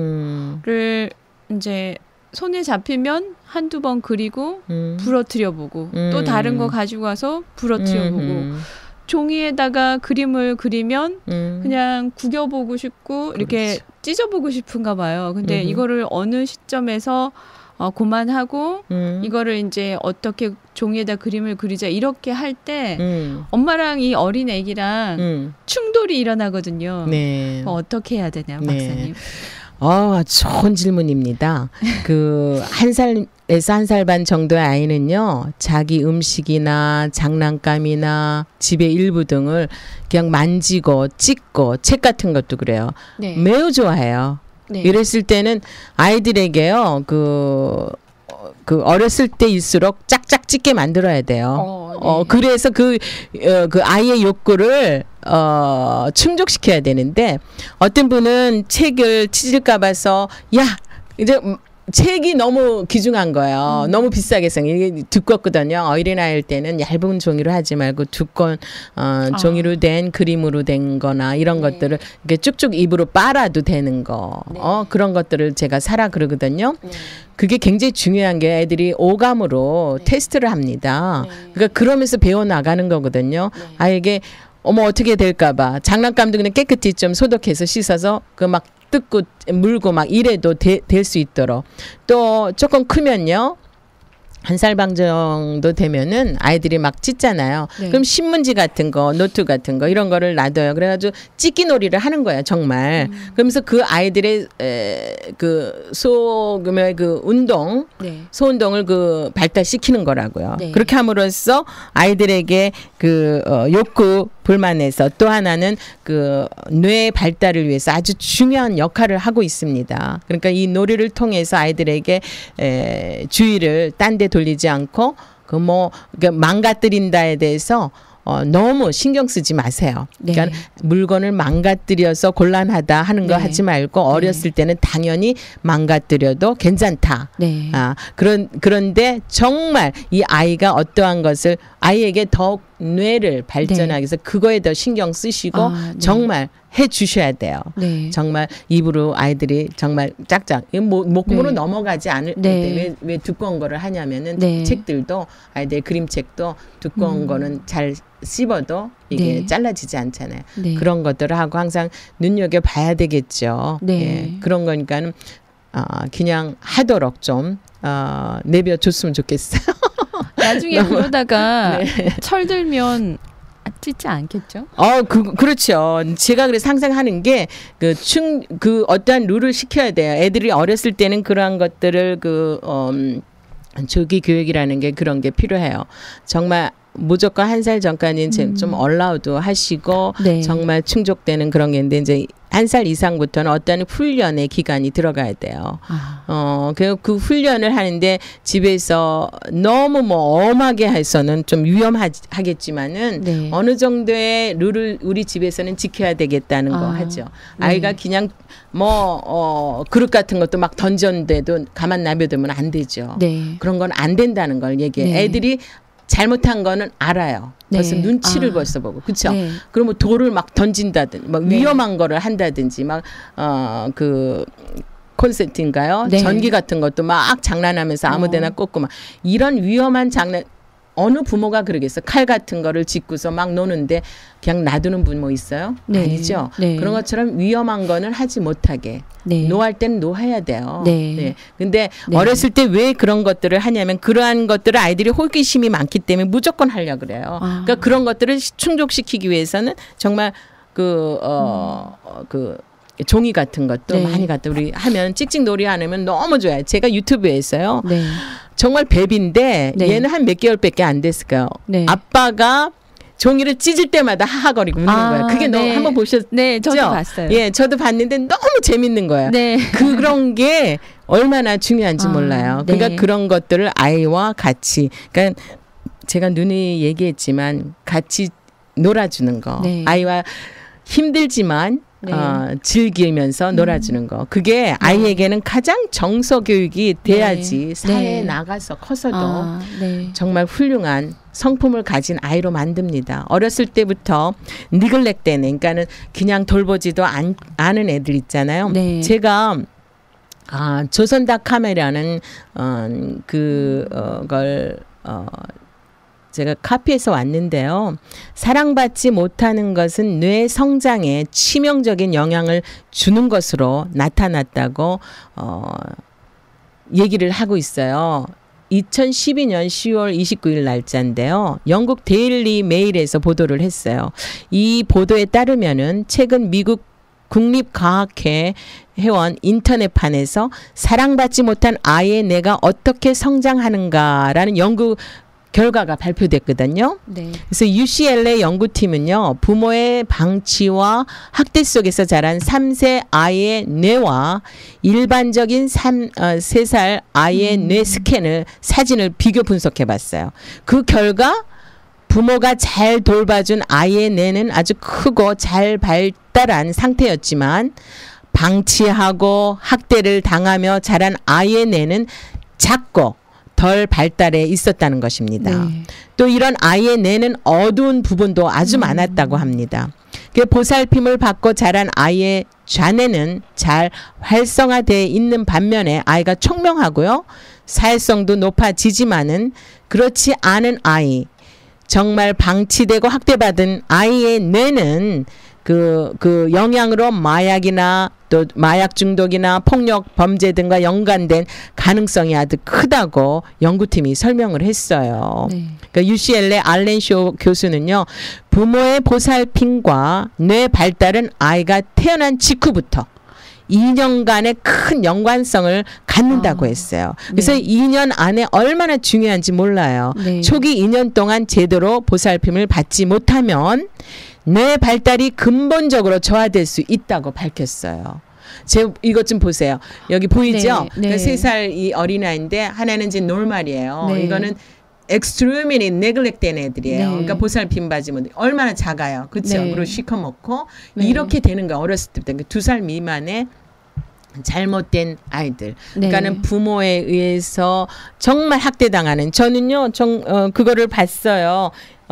거를 이제 손에 잡히면 한두 번 그리고 부러뜨려 보고 또 다른 거 가지고 와서 부러뜨려 보고 종이에다가 그림을 그리면 그냥 구겨보고 싶고 이렇게 찢어보고 싶은가 봐요. 근데 이거를 어느 시점에서 그만하고 이거를 이제 어떻게 종이에다 그림을 그리자 이렇게 할 때 엄마랑 이 어린 애기랑 충돌이 일어나거든요. 네. 어떻게 해야 되나요, 박사님? 좋은 질문입니다. 그 1살에서 1살 반 정도의 아이는요, 자기 음식이나 장난감이나 집의 일부 등을 그냥 만지고 찍고 책 같은 것도 그래요. 네. 매우 좋아해요. 네. 이랬을 때는 아이들에게요, 그 어렸을 때일수록 짝짝 찢게 만들어야 돼요. 네. 그래서 그 아이의 욕구를 충족시켜야 되는데, 어떤 분은 책을 찢을까 봐서 이제 책이 너무 귀중한 거예요. 너무 비싸게 생 이게 두껍거든요. 어린아이일 때는 얇은 종이로 하지 말고 두꺼운 종이로 된 그림으로 된 거나 이런 네. 것들을 이렇게 쭉쭉 입으로 빨아도 되는 거. 네. 그런 것들을 제가 사라 그러거든요. 네. 그게 굉장히 중요한 게 애들이 오감으로 테스트를 합니다. 네. 그러니까 그러면서 배워나가는 거거든요. 네. 아이에게 어떻게 될까봐 장난감도 그냥 깨끗이 좀 소독해서 씻어서 막 뜯고 물고 막 이래도 될 수 있도록. 또 조금 크면요, 1살 반 정도 되면은 아이들이 막 찢잖아요. 네. 그럼 신문지 같은 거, 노트 같은 거 이런 거를 놔둬요. 그래가지고 찢기 놀이를 하는 거예요, 정말. 그러면서 그 아이들의 그 소금의 그 운동, 네. 소운동을 그 발달시키는 거라고요. 네. 그렇게 함으로써 아이들에게 그 욕구 불만에서 또 하나는 그 뇌 발달을 위해서 아주 중요한 역할을 하고 있습니다. 그러니까 이 놀이를 통해서 아이들에게 주의를 딴 데 돌리지 않고 그러니까 망가뜨린다에 대해서 너무 신경 쓰지 마세요. 네. 그러니까 물건을 망가뜨려서 곤란하다 하는 거 네. 하지 말고, 어렸을 때는 당연히 망가뜨려도 괜찮다. 네. 그런데 정말 이 아이가 어떠한 것을 아이에게 더욱 뇌를 발전하기 위해서 그거에 더 신경 쓰시고 네. 정말 해 주셔야 돼요. 네. 정말 입으로 아이들이 정말 짝짝 목구멍으로 네. 넘어가지 않을 네. 때 왜 두꺼운 거를 하냐면은 네. 책들도 아이들 그림책도 두꺼운 거는 잘 씹어도 이게 네. 잘라지지 않잖아요. 네. 그런 것들을 하고 항상 눈여겨 봐야 되겠죠. 네. 예, 그런 거니까는 그냥 하도록 좀 내버려줬으면 좋겠어요. 나중에 그러다가 네. 철들면 찢지 않겠죠? 그렇죠. 제가 그래서 상상하는 게 그 어떠한 룰을 시켜야 돼요. 애들이 어렸을 때는 그러한 것들을 조기 교육이라는 게 그런 게 필요해요. 정말 무조건 1살 전까지는 좀 얼라우드 하시고 네. 정말 충족되는 그런 게 있는데, 이제 1살 이상부터는 어떤 훈련의 기간이 들어가야 돼요. 그 훈련을 하는데 집에서 너무 엄하게 해서는 좀 위험하겠지만은 네. 어느 정도의 룰을 우리 집에서는 지켜야 되겠다는 거 하죠. 네. 아이가 그냥 그릇 같은 것도 막 던졌는데도 가만 놔둬두면 안 되죠. 네. 그런 건 안 된다는 걸 얘기해. 네. 애들이 잘못한 거는 알아요. 벌써 네. 눈치를 벌써 보고, 그렇죠? 네. 그러면 돌을 막 던진다든지, 막 네. 위험한 거를 한다든지, 막 그 콘센트인가요? 네. 전기 같은 것도 막 장난하면서 아무데나 꽂고 막 이런 위험한 장난. 어느 부모가 그러겠어? 칼 같은 거를 짚고서 막 노는데 그냥 놔두는 부모 있어요? 네. 아니죠. 네. 그런 것처럼 위험한 거는 하지 못하게. 네. 노할 때는 노해야 돼요. 네. 근데 네. 어렸을 때 왜 그런 것들을 하냐면 그러한 것들을 아이들이 호기심이 많기 때문에 무조건 하려고 그래요. 그러니까 그런 것들을 충족시키기 위해서는 정말 그 종이 같은 것도 네. 많이 갖다 우리 하면 찍찍놀이 안 하면 너무 좋아요. 제가 유튜브에 했어요. 네. 정말 뱀인데 네. 얘는 한 몇 개월밖에 안 됐을까요? 네. 아빠가 종이를 찢을 때마다 하하거리고 웃는 거예요. 그게 네. 너무 한번 보셨죠? 네, 저도 봤어요. 예, 저도 봤는데 너무 재밌는 거예요. 네. 그런 게 얼마나 중요한지 몰라요. 네. 그러니까 그런 것들을 아이와 같이, 그러니까 제가 눈이 얘기했지만 같이 놀아주는 거, 네. 아이와 힘들지만 네. 즐기면서 놀아주는 거. 그게 아이에게는 가장 정서 교육이 돼야지 네. 사회에 네. 나가서 커서도 네. 정말 훌륭한 성품을 가진 아이로 만듭니다. 어렸을 때부터 니글렉 되는, 그러니까는 그냥 돌보지도 않은 애들 있잖아요. 네. 제가 조선다카메라는 그걸 제가 카피해서 왔는데요. 사랑받지 못하는 것은 뇌 성장에 치명적인 영향을 주는 것으로 나타났다고 얘기를 하고 있어요. 2012년 10월 29일 날짜인데요. 영국 데일리 메일에서 보도를 했어요. 이 보도에 따르면은 최근 미국 국립과학회 회원 인터넷판에서 사랑받지 못한 아이의 뇌가 어떻게 성장하는가라는 연구 결과가 발표됐거든요. 네. 그래서 UCLA 연구팀은요, 부모의 방치와 학대 속에서 자란 3세 아이의 뇌와 일반적인 3살 아이의 뇌 스캔을 사진을 비교 분석해 봤어요. 그 결과 부모가 잘 돌봐준 아이의 뇌는 아주 크고 잘 발달한 상태였지만 방치하고 학대를 당하며 자란 아이의 뇌는 작고 덜 발달해 있었다는 것입니다. 네. 또 이런 아이의 뇌는 어두운 부분도 아주 많았다고 합니다. 보살핌을 받고 자란 아이의 좌뇌는 잘 활성화되어 있는 반면에 아이가 총명하고요. 사회성도 높아지지만은 그렇지 않은 아이, 정말 방치되고 학대받은 아이의 뇌는 그 영향으로 마약이나 또 마약 중독이나 폭력 범죄 등과 연관된 가능성이 아주 크다고 연구팀이 설명을 했어요. 네. 그러니까 UCLA 알렌 쇼 교수는요, 부모의 보살핌과 뇌 발달은 아이가 태어난 직후부터 2년간의 큰 연관성을 갖는다고 했어요. 그래서 네. 2년 안에 얼마나 중요한지 몰라요. 네. 초기 2년 동안 제대로 보살핌을 받지 못하면 뇌 발달이 근본적으로 저하될 수 있다고 밝혔어요. 이것 좀 보세요. 여기 보이죠? 네, 네. 3살 이 어린아이인데 하나는 이제 노멀이에요. 네. 이거는 extremely neglect된 애들이에요. 네. 그러니까 보살핌 받지 못해. 얼마나 작아요. 그렇죠? 네. 그리고 시커멓고 네. 이렇게 되는 거예요. 어렸을 때부터. 그러니까 2살 미만의 잘못된 아이들. 네. 그러니까는 부모에 의해서 정말 학대당하는. 저는요, 그거를 봤어요.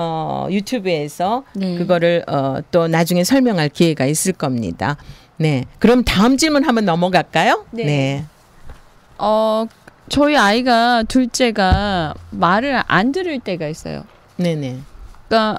유튜브에서 네. 그거를 또 나중에 설명할 기회가 있을 겁니다. 네. 그럼 다음 질문 한번 넘어갈까요? 네. 저희 아이가 둘째가 말을 안 들을 때가 있어요. 네네. 그러니까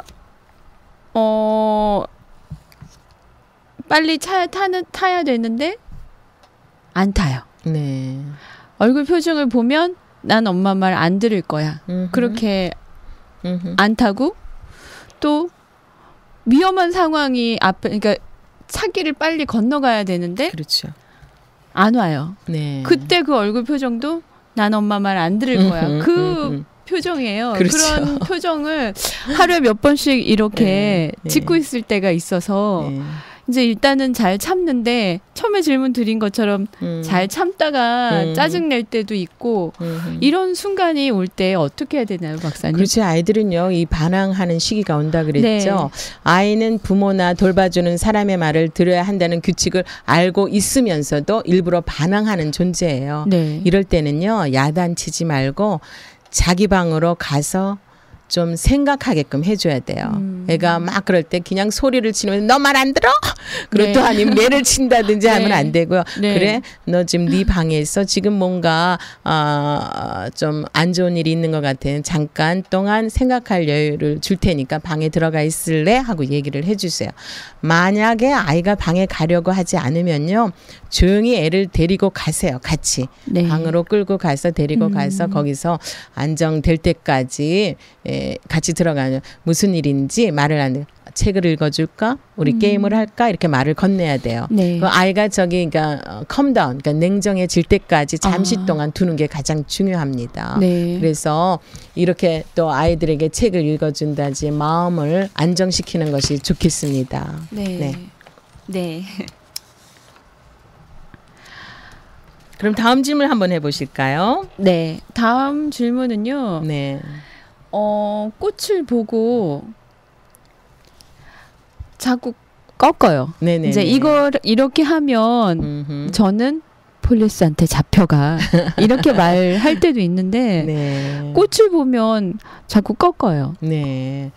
빨리 타야 되는데 안 타요. 네. 얼굴 표정을 보면 난 엄마 말 안 들을 거야. 그렇게 안 타고 또 위험한 상황이 앞에, 그러니까 차길을 빨리 건너가야 되는데 그렇죠. 안 와요. 네. 그때 그 얼굴 표정도 난 엄마 말 안 들을 거야. 그 표정이에요. 그렇죠. 그런 표정을 하루에 몇 번씩 이렇게 네, 네. 짓고 있을 때가 있어서 네. 이제 일단은 잘 참는데 처음에 질문 드린 것처럼 잘 참다가 짜증낼 때도 있고 이런 순간이 올 때 어떻게 해야 되나요, 박사님? 그렇지. 아이들은요, 이 반항하는 시기가 온다 그랬죠. 네. 아이는 부모나 돌봐주는 사람의 말을 들어야 한다는 규칙을 알고 있으면서도 일부러 반항하는 존재예요. 네. 이럴 때는요, 야단치지 말고 자기 방으로 가서 좀 생각하게끔 해줘야 돼요. 애가 막 그럴 때 그냥 소리를 치면 너 말 안 들어? 그리고 네. 또 아니면 매를 친다든지 하면 네. 안 되고요. 네. 그래, 너 지금 네 방에서 지금 뭔가 좀 안 좋은 일이 있는 것 같아. 잠깐 동안 생각할 여유를 줄 테니까 방에 들어가 있을래? 하고 얘기를 해주세요. 만약에 아이가 방에 가려고 하지 않으면요, 조용히 애를 데리고 가세요. 같이. 네. 방으로 끌고 가서 데리고 가서 거기서 안정될 때까지 같이 들어가면 무슨 일인지 말을 안 해요. 책을 읽어줄까? 우리 게임을 할까? 이렇게 말을 건네야 돼요. 네. 그 아이가 그러니까 컴다운, 그러니까 냉정해질 때까지 잠시 동안 두는 게 가장 중요합니다. 네. 그래서 이렇게 또 아이들에게 책을 읽어준다지 마음을 안정시키는 것이 좋겠습니다. 네. 네. 네. 그럼 다음 질문 한번 해보실까요? 네. 다음 질문은요. 네. 꽃을 보고 자꾸 꺾어요. 네네. 이제 이걸 이렇게 하면 저는 폴리스한테 잡혀가 이렇게 말할 때도 있는데 네. 꽃을 보면 자꾸 꺾어요. 네.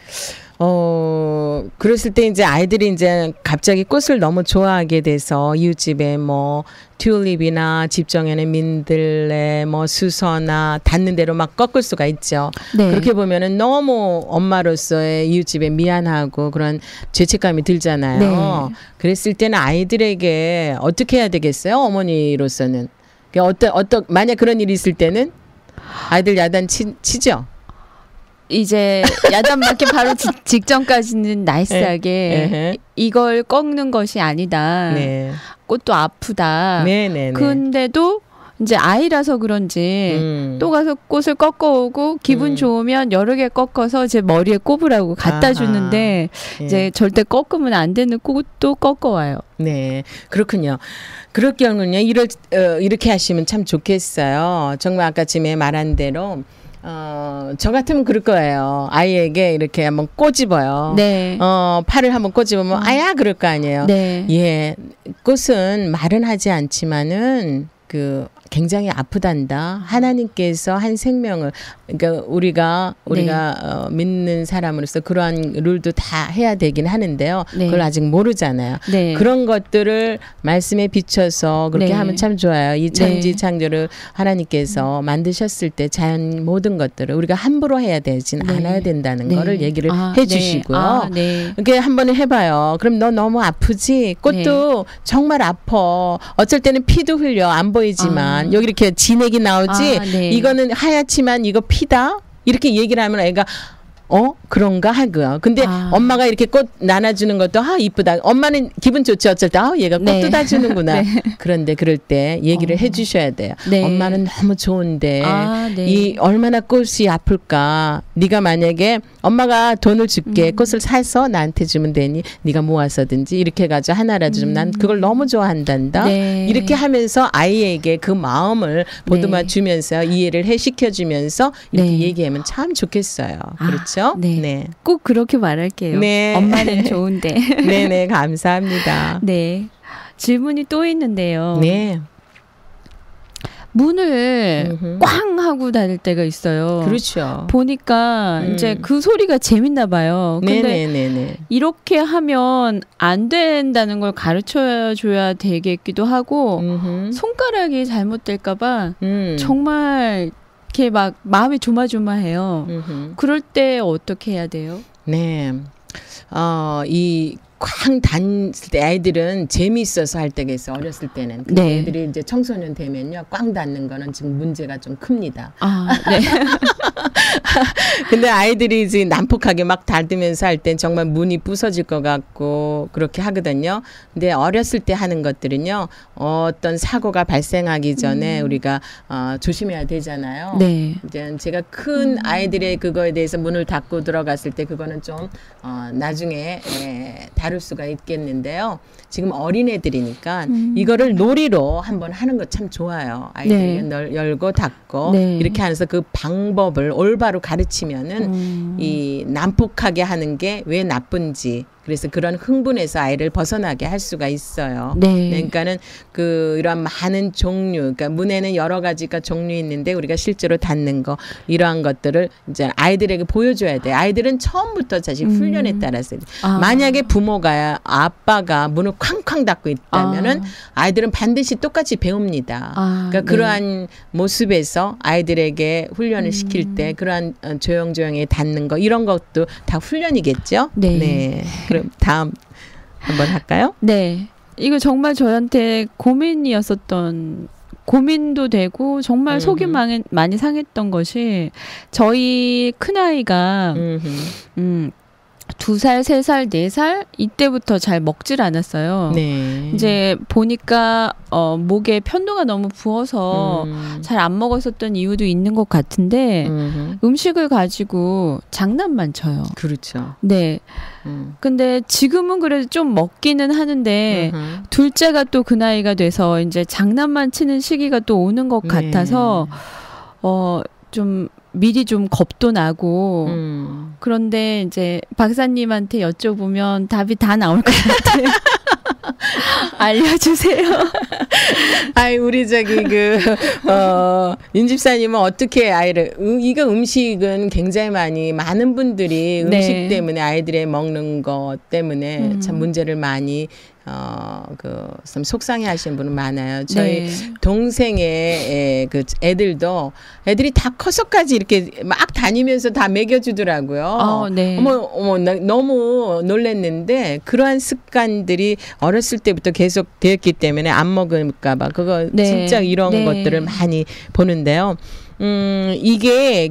그랬을 때 이제 아이들이 이제 갑자기 꽃을 너무 좋아하게 돼서 이웃집에 뭐 튤립이나 집 정에는 민들레, 뭐 수서나 닿는 대로 막 꺾을 수가 있죠. 네. 그렇게 보면은 너무 엄마로서의 이웃집에 미안하고 그런 죄책감이 들잖아요. 네. 그랬을 때는 아이들에게 어떻게 해야 되겠어요? 어머니로서는. 만약 그런 일이 있을 때는 아이들 야단 치죠? 이제 야단 맞기 바로 직전까지는 나이스하게 이걸 꺾는 것이 아니다. 네. 꽃도 아프다. 네네네. 근데도 이제 아이라서 그런지 또 가서 꽃을 꺾어오고 기분 좋으면 여러 개 꺾어서 제 머리에 꼽으라고 갖다 주는데 이제 절대 꺾으면 안 되는 꽃도 꺾어와요. 네, 그렇군요. 그럴 경우는요, 이렇게 하시면 참 좋겠어요. 정말 아까 쯤에 말한 대로 저 같으면 그럴 거예요. 아이에게 이렇게 한번 꼬집어요. 네. 팔을 한번 꼬집으면 아야 그럴 거 아니에요. 네. 예, 꽃은 말은 하지 않지만은 굉장히 아프단다. 하나님께서 한 생명을, 그러니까 우리가 믿는 사람으로서 그러한 룰도 다 해야 되긴 하는데요. 네. 그걸 아직 모르잖아요. 네. 그런 것들을 말씀에 비춰서 그렇게 네. 하면 참 좋아요. 이 천지 창조를 하나님께서 만드셨을 때 자연 모든 것들을 우리가 함부로 해야 되진 않아야 된다는 거를 얘기를 해주시고요. 이렇게 한번 해봐요. 그럼 너 너무 아프지? 꽃도 정말 아파. 어쩔 때는 피도 흘려. 안 보이지만 여기 이렇게 진액이 나오지. 이거는 하얗지만 이거 피다. 이렇게 얘기를 하면 애가 그런가 하고요. 근데 엄마가 이렇게 꽃 나눠주는 것도 이쁘다. 엄마는 기분 좋지 어쩔 때 얘가 꽃 뜯어주는구나. 그런데 그럴 때 얘기를 해주셔야 돼요. 엄마는 너무 좋은데 이 얼마나 꽃이 아플까. 네가 만약에 엄마가 돈을 줄게 꽃을 사서 나한테 주면 되니 네가 모아서든지 이렇게 해가지고 하나라도 좀 난 그걸 너무 좋아한단다. 이렇게 하면서 아이에게 그 마음을 보듬어 주면서 이해를 시켜주면서 이렇게 얘기하면 참 좋겠어요. 그렇죠? 네. 꼭 그렇게 말할게요. 네. 엄마는 좋은데. 네네, 감사합니다. 네. 질문이 또 있는데요. 네. 문을 꽝 하고 닫을 때가 있어요. 그렇죠. 보니까 이제 그 소리가 재밌나 봐요. 근데 네네네네. 이렇게 하면 안 된다는 걸 가르쳐 줘야 되겠기도 하고 손가락이 잘못될까 봐 정말 이렇게 막 마음이 조마조마해요. 그럴 때 어떻게 해야 돼요? 네. 이 쾅 닫을 때 아이들은 재미있어서 할 때가 있어. 어렸을 때는. 근데 애들이 이제 청소년 되면요. 꽝 닫는 거는 지금 문제가 좀 큽니다. 네. 근데 아이들이 이제 난폭하게 막 닫으면서 할 땐 정말 문이 부서질 것 같고 그렇게 하거든요. 근데 어렸을 때 하는 것들은요. 어떤 사고가 발생하기 전에 우리가 조심해야 되잖아요. 네. 이제 제가 큰 아이들의 그거에 대해서 문을 닫고 들어갔을 때 그거는 좀 나중에 다룰 수가 있겠는데요. 지금 어린애들이니까 이거를 놀이로 한번 하는 거 참 좋아요. 아이들이 열고 닫고 이렇게 하면서 그 방법을 올바로 가르치면은 이 난폭하게 하는 게 왜 나쁜지 그래서 그런 흥분에서 아이를 벗어나게 할 수가 있어요. 그러니까는 이런 많은 종류, 그러니까 문에는 여러 가지가 종류 있는데 우리가 실제로 닫는 거 이러한 것들을 이제 아이들에게 보여줘야 돼. 아이들은 처음부터 자식 훈련에 따라서 만약에 부모가 아빠가 문을 쾅쾅 닫고 있다면은 아이들은 반드시 똑같이 배웁니다. 그러니까 그러한 모습에서 아이들에게 훈련을 시킬 때 그러한 조용조용히 닫는 거 이런 것도 다 훈련이겠죠. 네. 그럼 다음 한번 할까요? 네. 이거 정말 저한테 고민도 되고 정말 속이 많이 상했던 것이 저희 큰아이가 2살, 3살, 4살 이때부터 잘 먹질 않았어요. 이제 보니까 목에 편도가 너무 부어서 잘 안 먹었었던 이유도 있는 것 같은데 음식을 가지고 장난만 쳐요. 그렇죠. 네. 근데 지금은 그래도 좀 먹기는 하는데 둘째가 또 그 나이가 돼서 이제 장난만 치는 시기가 또 오는 것 같아서 좀 미리 좀 겁도 나고 그런데 이제 박사님한테 여쭤보면 답이 다 나올 것 같아요. 알려주세요. 아이 우리 윤 집사님은 어떻게 아이를 이거 음식은 굉장히 많은 분들이 음식 때문에 아이들의 먹는 것 때문에 참 문제를 많이 좀 속상해하시는 분은 많아요. 저희 동생의 애들이 다 커서까지 이렇게 막 다니면서 다 먹여주더라고요. 어머, 너무 놀랬는데 그러한 습관들이 어렸을 때부터 계속 되었기 때문에 안 먹을까봐 그거 진짜 이런 것들을 많이 보는데요. 이게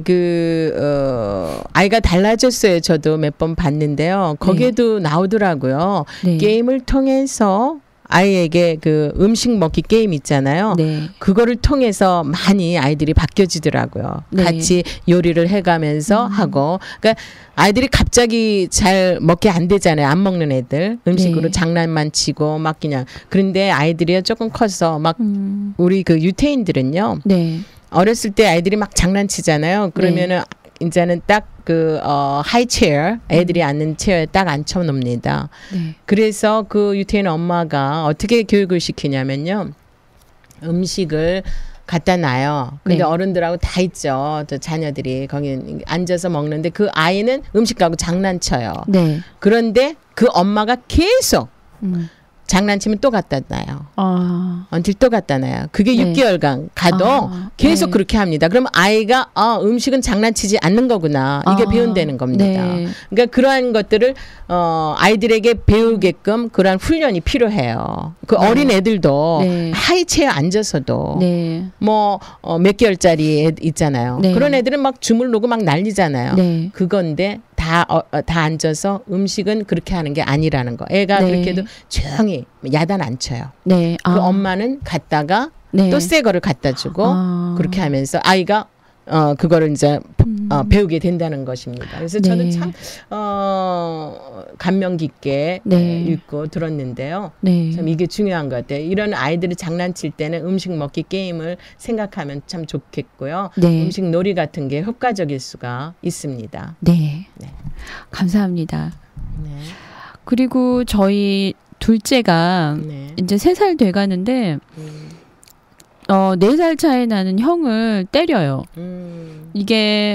아이가 달라졌어요. 저도 몇 번 봤는데요. 거기에도 나오더라고요. 네. 게임을 통해서 아이에게 그 음식 먹기 게임 있잖아요. 네. 그거를 통해서 많이 아이들이 바뀌어지더라고요. 네. 같이 요리를 해가면서 하고. 그러니까 아이들이 갑자기 잘 먹게 안 되잖아요. 안 먹는 애들. 음식으로 네. 장난만 치고 막 그냥. 그런데 아이들이 조금 커서 막 우리 그 유태인들은요. 네. 어렸을 때 아이들이 막 장난치잖아요. 그러면은 이제는 딱 하이체어 애들이 앉는 체어에 딱 앉혀놓습니다. 네. 그래서 그 유태인 엄마가 어떻게 교육을 시키냐면요. 음식을 갖다 놔요. 근데 네. 어른들하고 다 있죠. 또 자녀들이 거기 앉아서 먹는데 그 아이는 음식하고 장난쳐요. 네. 그런데 그 엄마가 계속 장난치면 또 갖다 놔요. 언틸 또 갖다 놔요. 그게 네. 6개월간 가도 계속 네. 그렇게 합니다. 그러면 아이가 음식은 장난치지 않는 거구나. 이게 배운다는 겁니다. 네. 그러니까 그러한 것들을 아이들에게 배우게끔 그러한 훈련이 필요해요. 그 어린 애들도 네. 하이체어 앉아서도 네. 뭐 몇 개월짜리 애 있잖아요. 네. 그런 애들은 막 주물르고 막 난리잖아요. 네. 그건데 다 앉아서 음식은 그렇게 하는 게 아니라는 거. 애가 네. 그렇게 해도 조용히 야단 안 쳐요. 네. 그 엄마는 갔다가 네. 또 새 거를 갖다 주고 그렇게 하면서 아이가 그거를 이제 배우게 된다는 것입니다. 그래서 네. 저는 참 감명 깊게 네. 읽고 들었는데요. 네. 참 이게 중요한 것 같아요. 이런 아이들이 장난칠 때는 음식 먹기 게임을 생각하면 참 좋겠고요. 네. 음식 놀이 같은 게 효과적일 수가 있습니다. 네. 네. 감사합니다. 네. 그리고 저희 둘째가 네. 이제 3살 돼가는데 4살 차이 나는 형을 때려요. 이게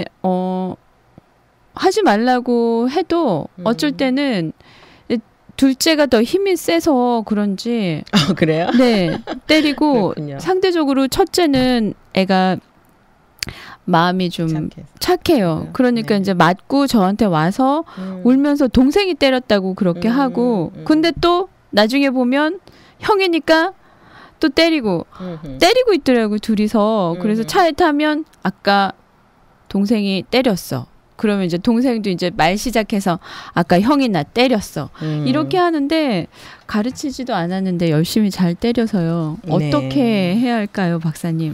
하지 말라고 해도 어쩔 때는 둘째가 더 힘이 세서 그런지 그래요? 네 때리고 그렇군요. 상대적으로 첫째는 애가 마음이 좀 착해요. 그러니까 네. 이제 맞고 저한테 와서 울면서 동생이 때렸다고 그렇게 하고 근데 또 나중에 보면 형이니까 또 때리고 있더라고요. 둘이서. 그래서 차에 타면 아까 동생이 때렸어. 그러면 이제 동생도 이제 말 시작해서 아까 형이 나 때렸어. 이렇게 하는데 가르치지도 않았는데 열심히 잘 때려서요. 네. 어떻게 해야 할까요, 박사님?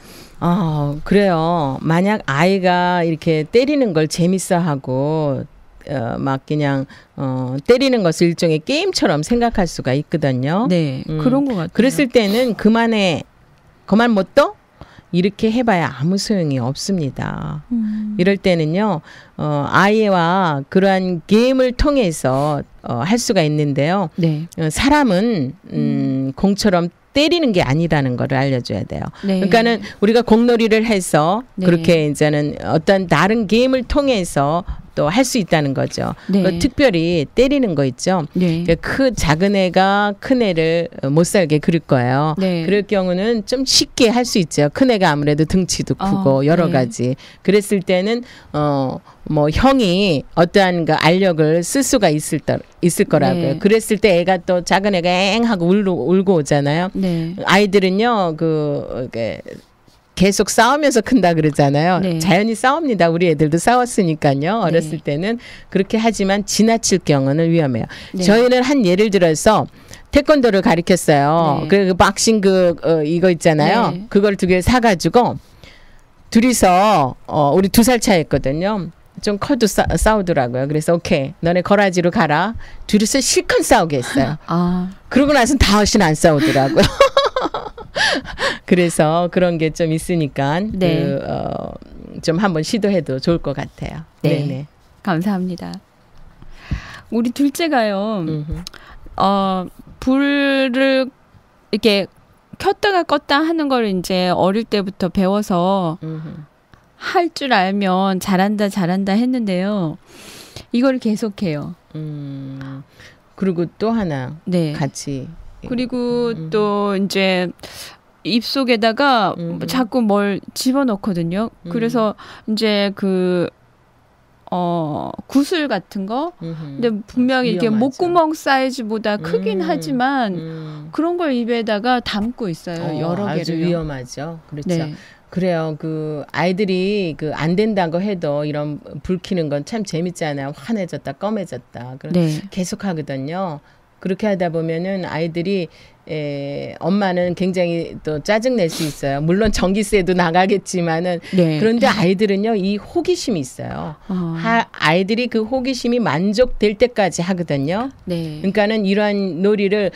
그래요. 만약 아이가 이렇게 때리는 걸 재밌어하고 막 그냥 때리는 것을 일종의 게임처럼 생각할 수가 있거든요. 네, 그런 것 같아요. 그랬을 때는 그만해, 그만 못 둬? 이렇게 해봐야 아무 소용이 없습니다. 이럴 때는요, 아이와 그러한 게임을 통해서 할 수가 있는데요. 네. 사람은 공처럼 때리는 게 아니라는 걸 알려줘야 돼요. 네. 그러니까는 우리가 공놀이를 해서 네. 그렇게 이제는 어떤 다른 게임을 통해서 또 할 수 있다는 거죠. 네. 특별히 때리는 거 있죠. 네. 그 작은 애가 큰 애를 못 살게 그릴 거예요. 네. 그럴 경우는 좀 쉽게 할 수 있죠. 큰 애가 아무래도 등치도 크고 여러 네. 가지. 그랬을 때는 뭐 형이 어떠한 그 알력을 쓸 수가 있을 거라고요. 네. 그랬을 때 애가 또 작은 애가 엥 하고 울고 오잖아요. 네. 아이들은요 계속 싸우면서 큰다 그러잖아요. 네. 자연히 싸웁니다. 우리 애들도 싸웠으니까요. 어렸을 때는 그렇게 하지만 지나칠 경우는 위험해요. 네. 저희는 한 예를 들어서 태권도를 가르쳤어요. 네. 그 박싱 이거 있잖아요. 네. 그걸 2개 사가지고 둘이서 우리 2살 차이였거든요. 좀 커도 싸우더라고요. 그래서 오케이 너네 거라지로 가라. 둘이서 실컷 싸우게 했어요. 그러고 나서는 다시는 안 싸우더라고요. 그래서 그런 게 좀 있으니까 네. 좀 한번 시도해도 좋을 것 같아요. 네. 네네. 감사합니다. 우리 둘째가요. 불을 이렇게 켰다가 껐다 하는 걸 이제 어릴 때부터 배워서 할 줄 알면 잘한다 했는데요. 이걸 계속해요. 그리고 또 하나 네. 같이 그리고 또 이제 입속에다가 자꾸 뭘 집어넣거든요. 그래서 이제 구슬 같은 거. 근데 분명히 이게 위험하죠. 목구멍 사이즈보다 크긴 하지만 그런 걸 입에다가 담고 있어요. 여러 아주 개를요. 위험하죠. 그렇죠. 네. 그래요. 그 아이들이 그 안 된다고 해도 이런 불 켜는 건 참 재밌잖아요. 환해졌다, 검해졌다. 그럼 네. 계속 하거든요. 그렇게 하다 보면은 아이들이 엄마는 굉장히 또 짜증낼 수 있어요. 물론 전기세도 나가겠지만은 네. 그런데 아이들은요 이 호기심이 있어요. 아이들이 그 호기심이 만족될 때까지 하거든요. 네. 그러니까는 이러한 놀이를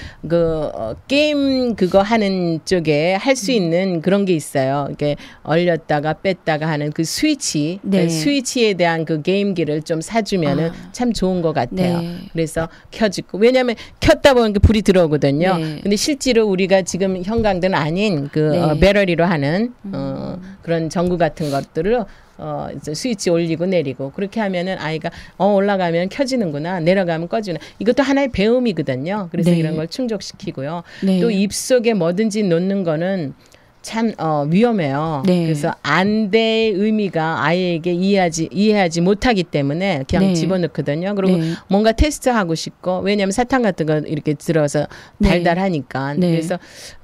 게임 그거 하는 쪽에 할 수 있는 그런 게 있어요. 이게 얼렸다가 뺐다가 하는 그 스위치, 네. 그 스위치에 대한 그 게임기를 좀 사주면은 참 좋은 것 같아요. 네. 그래서 켜지고 왜냐하면 켰다 보면 불이 들어오거든요. 네. 근데 실제로 우리가 지금 형광등 아닌 그 배터리로 하는 그런 전구 같은 것들을 스위치 올리고 내리고 그렇게 하면은 아이가 올라가면 켜지는구나 내려가면 꺼지나 이것도 하나의 배움이거든요. 그래서 네. 이런 걸 충족시키고요. 네. 또 입속에 뭐든지 놓는 거는 참 위험해요. 네. 그래서 안돼의 의미가 아이에게 이해하지 못하기 때문에 그냥 네. 집어넣거든요. 그리고 네. 뭔가 테스트하고 싶고 왜냐하면 사탕 같은 거 이렇게 들어서 네. 달달하니까 네. 그래서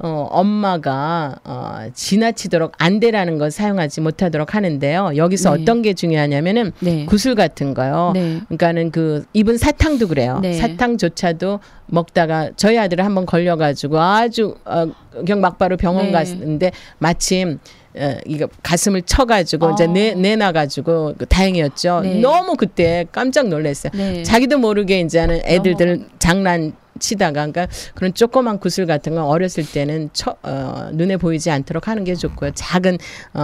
엄마가 지나치도록 안돼라는 걸 사용하지 못하도록 하는데요. 여기서 네. 어떤 게 중요하냐면은 네. 구슬 같은 거요. 네. 그러니까는 그 입은 사탕도 그래요. 네. 사탕조차도 먹다가 저희 아들은 한번 걸려가지고 아주 그냥 막바로 병원 네. 갔는데 마침 이거 가슴을 쳐가지고 이제 내놔가지고 다행이었죠. 네. 너무 그때 깜짝 놀랐어요. 네. 자기도 모르게 이제는 애들들 장난치다가 그러니까 그런 조그만 구슬 같은 건 어렸을 때는 눈에 보이지 않도록 하는 게 좋고요. 작은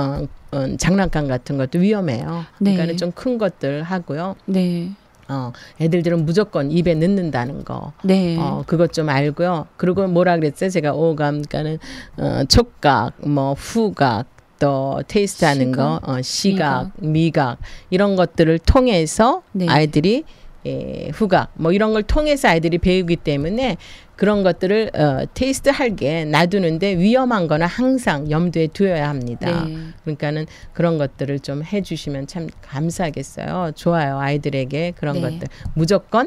장난감 같은 것도 위험해요. 그러니까는 네. 좀 큰 것들 하고요. 네. 애들들은 무조건 입에 넣는다는 거. 네. 그것 좀 알고요. 그리고 뭐라 그랬어요? 제가 오감, 그러니까는 촉각, 뭐 후각, 또 테이스트하는 거, 시각, 미각 이런 것들을 통해서 네. 아이들이 후각 뭐 이런 걸 통해서 아이들이 배우기 때문에 그런 것들을 테이스트하게 놔두는데 위험한 거는 항상 염두에 두어야 합니다. 네. 그러니까는 그런 것들을 좀 해주시면 참 감사하겠어요. 좋아요. 아이들에게 그런 네. 것들 무조건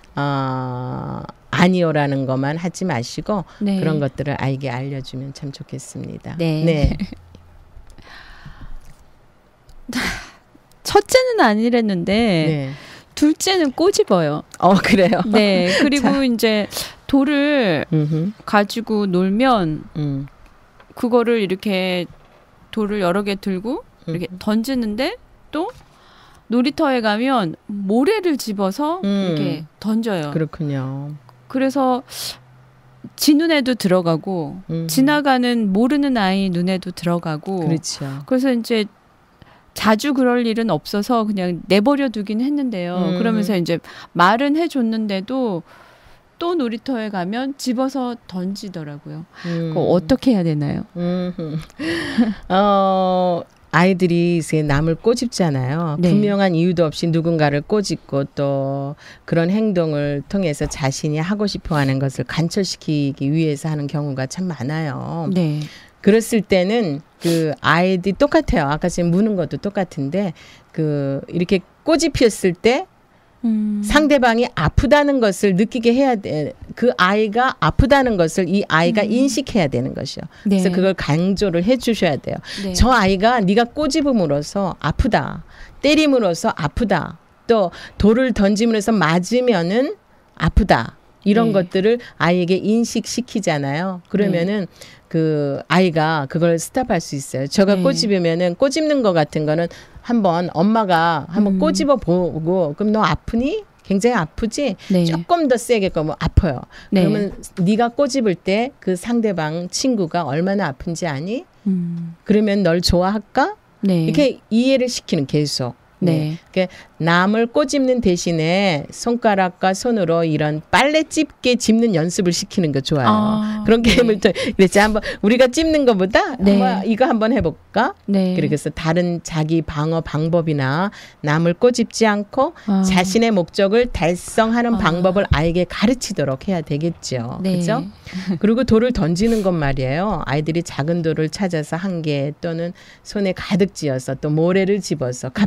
아니요라는 것만 하지 마시고 네. 그런 것들을 아이에게 알려주면 참 좋겠습니다. 네. 네. 첫째는 아니랬는데 네. 둘째는 꼬집어요. 그래요. 네. 그리고 이제 돌을 가지고 놀면 그거를 이렇게 돌을 여러 개 들고 이렇게 던지는데 또 놀이터에 가면 모래를 집어서 이렇게 던져요. 그렇군요. 그래서 지 눈에도 들어가고 지나가는 모르는 아이 눈에도 들어가고 그렇죠. 그래서 이제 자주 그럴 일은 없어서 그냥 내버려 두긴 했는데요. 그러면서 이제 말은 해줬는데도 또 놀이터에 가면 집어서 던지더라고요. 그거 어떻게 해야 되나요? 아이들이 이제 남을 꼬집잖아요. 네. 분명한 이유도 없이 누군가를 꼬집고 또 그런 행동을 통해서 자신이 하고 싶어 하는 것을 관철시키기 위해서 하는 경우가 참 많아요. 네. 그랬을 때는 그 아이들이 똑같아요. 아까 지금 무는 것도 똑같은데 이렇게 꼬집혔을 때 상대방이 아프다는 것을 느끼게 해야 돼. 그 아이가 아프다는 것을 이 아이가 인식해야 되는 것이요. 네. 그래서 그걸 강조를 해 주셔야 돼요. 네. 저 아이가 네가 꼬집음으로써 아프다. 때림으로써 아프다. 또 돌을 던짐으로써 맞으면은 아프다. 이런 네. 것들을 아이에게 인식시키잖아요. 그러면은 그 아이가 그걸 스탑할 수 있어요. 저가 네. 꼬집으면은 꼬집는 것 같은 거는 한번 엄마가 한번 꼬집어 보고 그럼 너 아프니? 굉장히 아프지? 네. 조금 더 세게 꺼면 아파요. 네. 그러면 네가 꼬집을 때 그 상대방 친구가 얼마나 아픈지 아니? 그러면 널 좋아할까? 네. 이렇게 이해를 시키는 계속. 네. 그러니까 남을 꼬집는 대신에 손가락과 손으로 이런 빨래 집게 집는 연습을 시키는 거 좋아요. 그런 게임을 또 그래서 한번 우리가 찝는 것보다 한번 이거 한번 해볼까? 네. 그래서 다른 자기 방어 방법이나 남을 꼬집지 않고 자신의 목적을 달성하는 방법을 아이에게 가르치도록 해야 되겠죠. 네. 그렇죠? 그리고 돌을 던지는 것 말이에요. 아이들이 작은 돌을 찾아서 한 개 또는 손에 가득 쥐어서 또 모래를 집어서 갑자기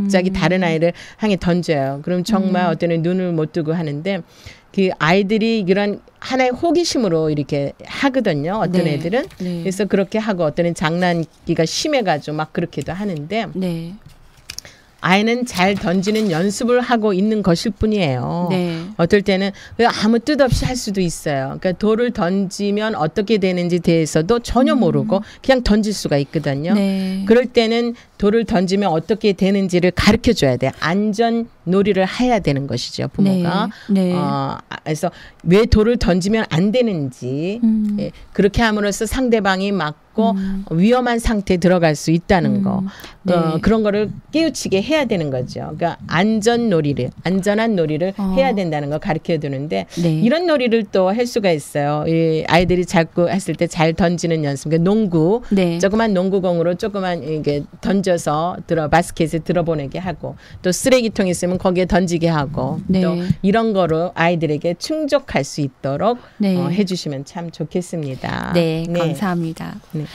다른 아이를 향해 던져요. 그럼 정말 어떤 애는 눈을 못 뜨고 하는데 그 아이들이 이런 하나의 호기심으로 이렇게 하거든요. 어떤 네. 애들은. 네. 그래서 그렇게 하고 어떤 애는 장난기가 심해가지고 막 그렇게도 하는데 네. 아이는 잘 던지는 연습을 하고 있는 것일 뿐이에요. 네. 어떨 때는 아무 뜻 없이 할 수도 있어요. 그러니까 돌을 던지면 어떻게 되는지 대해서도 전혀 모르고 그냥 던질 수가 있거든요. 네. 그럴 때는 돌을 던지면 어떻게 되는지를 가르쳐 줘야 돼요. 안전 놀이를 해야 되는 것이죠, 부모가. 네. 네. 그래서 왜 돌을 던지면 안 되는지 예, 그렇게 함으로써 상대방이 맞고 위험한 상태에 들어갈 수 있다는 거. 네. 그런 거를 깨우치게 해야 되는 거죠. 그러니까 안전한 놀이를 해야 된다는 걸 가르쳐 두는데 네. 이런 놀이를 또 할 수가 있어요. 이 아이들이 자꾸 했을 때 잘 던지는 연습. 그러니까 농구, 네. 조그만 농구공으로 조그만 이게 던져서 바스켓에 들어보내게 하고 또 쓰레기통 있으면 거기에 던지게 하고 네. 또 이런 거로 아이들에게 충족할 수 있도록 네. 해주시면 참 좋겠습니다. 네, 감사합니다. 네.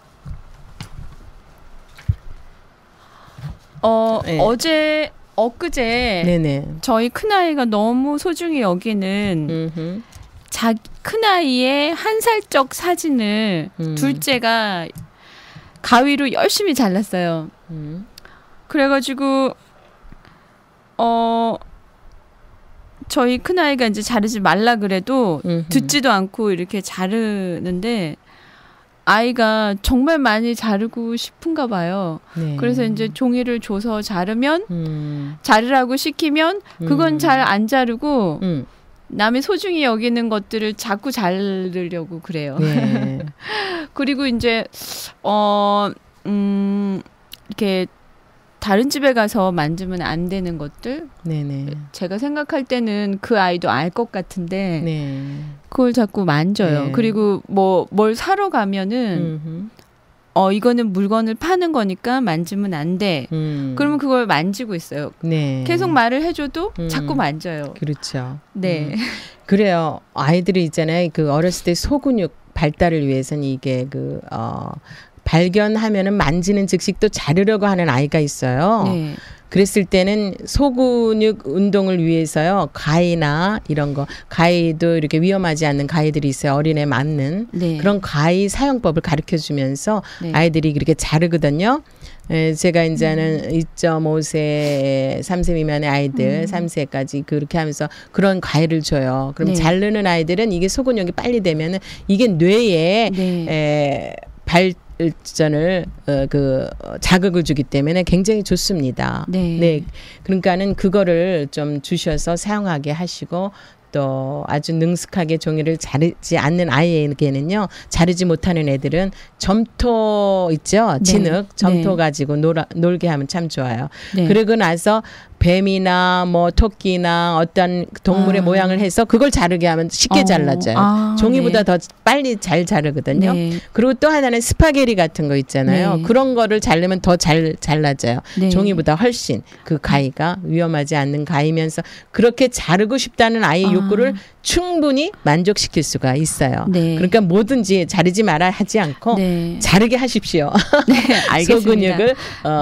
네. 어제 엊그제 네네. 저희 큰아이가 너무 소중히 여기는 큰아이의 한 살적 사진을 둘째가 가위로 열심히 잘랐어요. 그래가지고 저희 큰아이가 이제 자르지 말라 그래도 듣지도 않고 이렇게 자르는데 아이가 정말 많이 자르고 싶은가 봐요. 네. 그래서 이제 종이를 줘서 자르면 자르라고 시키면 그건 잘 안 자르고 남이 소중히 여기는 것들을 자꾸 자르려고 그래요. 네. 그리고 이제 이렇게 다른 집에 가서 만지면 안 되는 것들. 네네. 제가 생각할 때는 그 아이도 알 것 같은데 네. 그걸 자꾸 만져요. 네. 그리고 뭘 사러 가면은 이거는 물건을 파는 거니까 만지면 안 돼. 그러면 그걸 만지고 있어요. 네. 계속 말을 해줘도 자꾸 만져요. 그렇죠. 네. 그래요. 아이들이 있잖아요. 그 어렸을 때 소근육 발달을 위해서는 이게 발견하면은 만지는 즉시 또 자르려고 하는 아이가 있어요. 네. 그랬을 때는 소근육 운동을 위해서요. 가위나 이런 거, 가위도 이렇게 위험하지 않는 가위들이 있어요. 어린애 맞는. 네. 그런 가위 사용법을 가르쳐 주면서 네. 아이들이 그렇게 자르거든요. 제가 이제는 2.5세, 3세 미만의 아이들, 3세까지 그렇게 하면서 그런 가위를 줘요. 그럼 네. 자르는 아이들은 이게 소근육이 빨리 되면은 이게 뇌에 네. 발전을 자극을 주기 때문에 굉장히 좋습니다. 네. 그러니까는 그거를 좀 주셔서 사용하게 하시고 또 아주 능숙하게 종이를 자르지 않는 아이에게는요. 자르지 못하는 애들은 점토 있죠. 진흙. 점토 네. 가지고 놀게 하면 참 좋아요. 네. 그러고 나서 뱀이나 뭐 토끼나 어떤 동물의 모양을 해서 그걸 자르게 하면 쉽게 잘라져요. 종이보다 네. 더 빨리 잘 자르거든요. 네. 그리고 또 하나는 스파게티 같은 거 있잖아요. 네. 그런 거를 자르면 더 잘 잘라져요. 네. 종이보다 훨씬 그 가위가 위험하지 않는 가위면서 그렇게 자르고 싶다는 아이의 욕구를 충분히 만족시킬 수가 있어요. 네. 그러니까 뭐든지 자르지 마라 하지 않고 네. 자르게 하십시오. 네, 알겠습니다. 소근육을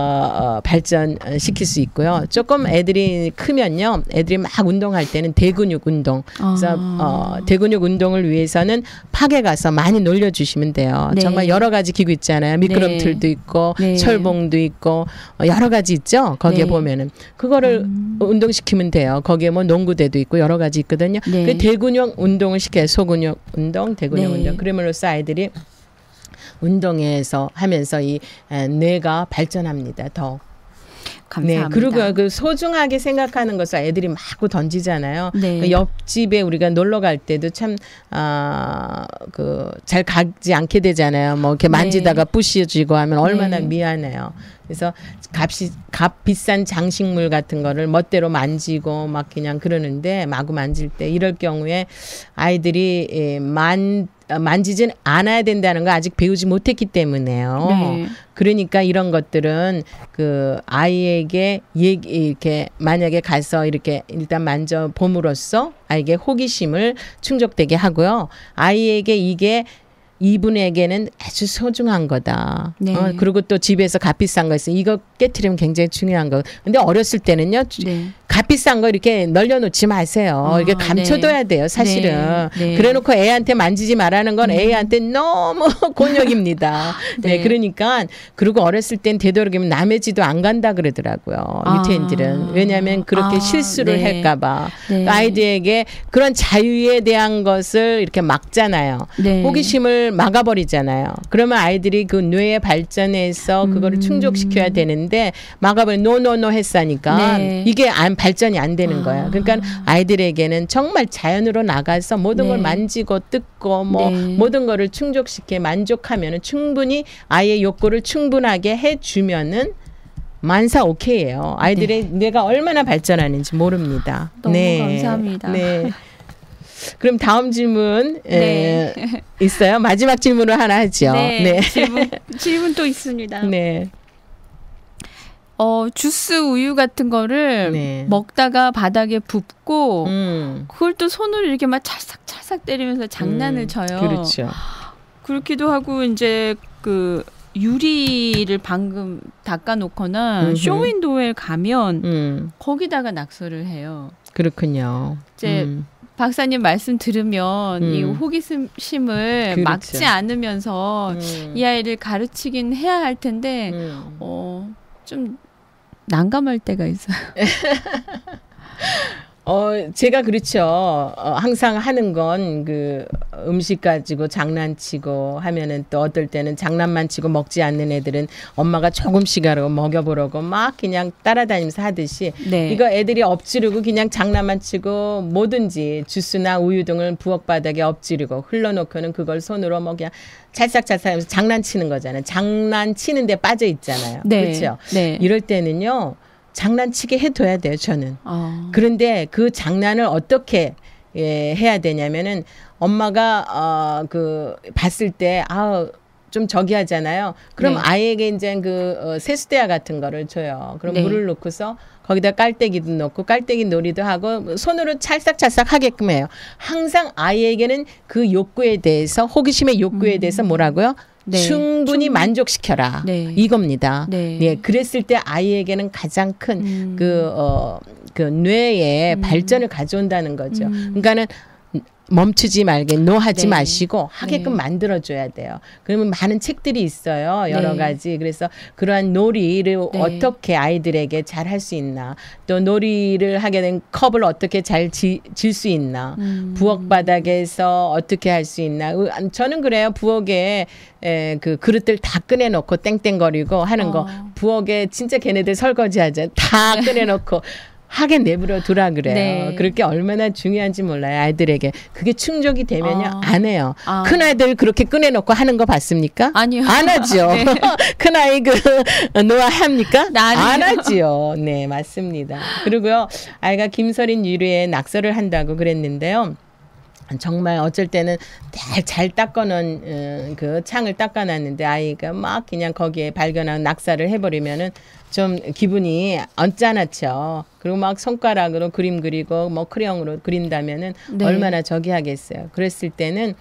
발전시킬 수 있고요. 조금 애들이 크면요. 애들이 막 운동할 때는 대근육 운동. 그래서 대근육 운동을 위해서는 파게 가서 많이 놀려주시면 돼요. 네. 정말 여러 가지 기구 있잖아요. 미끄럼틀도 있고 네. 철봉도 있고 여러 가지 있죠. 거기에 네. 보면은 그거를 운동시키면 돼요. 거기에 뭐 농구대도 있고 여러 가지 있거든요. 네. 그 대근육 운동을 시켜요. 소근육 운동, 대근육 네. 운동. 그러므로써 아이들이 운동에서 하면서 이 뇌가 발전합니다. 더. 감사합니다. 네, 그리고 그 소중하게 생각하는 것을 애들이 마구 던지잖아요. 네. 그 옆집에 우리가 놀러 갈 때도 참 잘 가지 않게 되잖아요. 뭐 이렇게 만지다가 부셔지고 하면 얼마나 네. 미안해요. 그래서 비싼 장식물 같은 거를 멋대로 만지고 막 그냥 그러는데 마구 만질 때 이럴 경우에 아이들이 만지진 않아야 된다는 거 아직 배우지 못했기 때문에요. 네. 그러니까 이런 것들은 그 아이에게 이렇게 만약에 가서 이렇게 일단 만져 봄으로써 아이에게 호기심을 충족되게 하고요. 아이에게 이게 이분에게는 아주 소중한 거다. 네. 그리고 또 집에서 값비싼 거 있으면 이거 깨트리면 굉장히 중요한 거. 근데 어렸을 때는요. 네. 값비싼 거 이렇게 널려놓지 마세요. 이렇게 감춰둬야 돼요. 사실은. 네. 그래놓고 애한테 만지지 말라는 건 애한테 너무 곤욕입니다. 네. 그러니까 그리고 어렸을 땐 되도록이면 남의 집도 안 간다 그러더라고요. 유태인들은. 왜냐하면 그렇게 실수를 네. 할까 봐. 네. 아이들에게 그런 자유에 대한 것을 이렇게 막잖아요. 네. 호기심을 막아버리잖아요. 그러면 아이들이 그 뇌의 발전에서 그거를 충족시켜야 되는데 막아버리 노노노 했으니까 네. 이게 발전이 안 되는 거예요. 그러니까 아이들에게는 정말 자연으로 나가서 모든 걸 만지고 뜯고 뭐 모든 거를 충족시켜 만족하면은 충분히 아이의 욕구를 충분하게 해주면은 만사 오케이예요. 아이들의 뇌가 얼마나 발전하는지 모릅니다. 너무 감사합니다. 네. 그럼 다음 질문 있어요? 마지막 질문을 하나 하죠. 네. 질문 또 있습니다. 네. 주스 우유 같은 거를 먹다가 바닥에 붓고 그걸 또 손으로 이렇게 막 찰싹찰싹 때리면서 장난을 쳐요. 그렇죠. 그렇기도 하고 이제 그 유리를 방금 닦아놓거나 쇼윈도에 가면 거기다가 낙서를 해요. 그렇군요. 이제 박사님 말씀 들으면 이 호기심을 그렇죠. 막지 않으면서 이 아이를 가르치긴 해야 할 텐데 좀 난감할 때가 있어요. 제가 그렇죠. 항상 하는 건 그 음식 가지고 장난치고 하면은 또 어떨 때는 장난만 치고 먹지 않는 애들은 엄마가 조금씩 하라고 먹여보라고 막 그냥 따라다니면서 하듯이 이거 애들이 엎지르고 그냥 장난만 치고 뭐든지 주스나 우유 등을 부엌 바닥에 엎지르고 흘러놓고는 그걸 손으로 뭐 그냥 찰싹찰싹 하면서 장난치는 거잖아요. 장난치는 데 빠져 있잖아요. 그렇죠. 이럴 때는요. 장난치게 해둬야 돼요, 저는. 그런데 그 장난을 어떻게 해야 되냐면은 엄마가 봤을 때 좀 저기 하잖아요. 그럼 아이에게 이제 그 세수대야 같은 거를 줘요. 그럼 물을 넣고서 거기다 깔때기도 넣고 깔때기 놀이도 하고 손으로 찰싹찰싹 하게끔 해요. 항상 아이에게는 그 욕구에 대해서 호기심의 욕구에 대해서 뭐라고요? 충분히 만족시켜라. 이겁니다. 그랬을 때 아이에게는 가장 큰 그 뇌의 발전을 가져온다는 거죠. 그러니까는 멈추지 말게 노하지 마시고 하게끔 만들어줘야 돼요. 그러면 많은 책들이 있어요. 여러 가지. 그래서 그러한 놀이를 어떻게 아이들에게 잘 할 수 있나. 또 놀이를 하게 된 컵을 어떻게 잘 질 수 있나. 부엌 바닥에서 어떻게 할 수 있나. 저는 그래요. 부엌에 그 그릇들 다 꺼내놓고 땡땡거리고 하는 거. 부엌에 진짜 걔네들 설거지 하죠. 다 꺼내놓고. 하게 내버려 두라 그래요. 그렇게 얼마나 중요한지 몰라요. 아이들에게. 그게 충족이 되면요. 안 해요. 큰아이들 그렇게 꺼내놓고 하는 거 봤습니까? 아니요. 안 하죠. 큰아이 노아 합니까? 안 하지요. 네, 맞습니다. 그리고요. 아이가 김서린 유리에 낙서를 한다고 그랬는데요. 정말 어쩔 때는 잘 닦아놓은 그 창을 닦아놨는데 아이가 막 그냥 거기에 발견한 낙사를 해버리면은 좀 기분이 언짢았죠. 그리고 막 손가락으로 그림 그리고 뭐 크레용으로 그린다면은 얼마나 저기 하겠어요. 그랬을 때는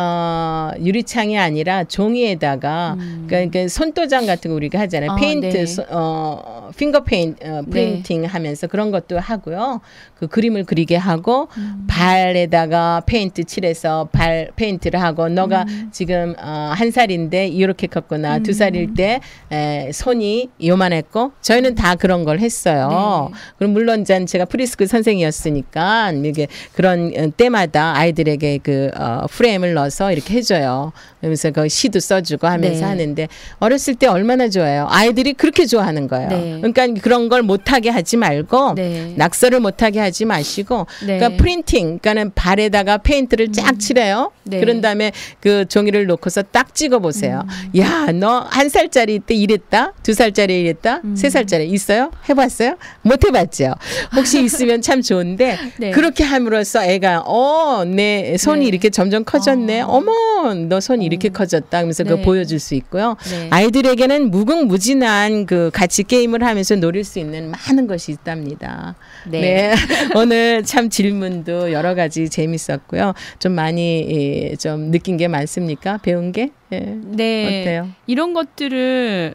유리창이 아니라 종이에다가 그러니까 손도장 같은 거 우리가 하잖아요. 페인트, 핑거 페인트 프린팅 하면서 그런 것도 하고요. 그 그림을 그리게 하고 발에다가 페인트 칠해서 발 페인트를 하고 너가 지금 1살인데 이렇게 컸구나. 2살일 때 손이 요만했고 저희는 다 그런 걸 했어요. 그럼 물론 제가 프리스쿨 선생이었으니까 이게 그런 때마다 아이들에게 그 프레임을 넣어서 이렇게 해줘요. 그러면서 그 시도 써주고 하면서 하는데 어렸을 때 얼마나 좋아요. 아이들이 그렇게 좋아하는 거예요. 그러니까 그런 걸 못하게 하지 말고 낙서를 못하게 하지 마시고 그러니까 프린팅, 그러니까는 발에다가 페인트를 쫙 칠해요. 그런 다음에 그 종이를 놓고서 딱 찍어보세요. 야, 너 1살짜리 때 이랬다? 2살짜리 이랬다? 3살짜리 있어요? 해봤어요? 못 해봤죠? 있죠. 혹시 있으면 참 좋은데 네. 그렇게 함으로써 애가 내 손이 네. 이렇게 점점 커졌네. 어머, 너 손이 이렇게 커졌다 하면서 네. 그거 보여줄 수 있고요. 네. 아이들에게는 무궁무진한 그 같이 게임을 하면서 노릴 수 있는 많은 것이 있답니다. 네. 네. 오늘 참 질문도 여러 가지 재밌었고요. 좀 많이 좀 느낀 게 많습니까? 배운 게? 네. 어때요? 이런 것들을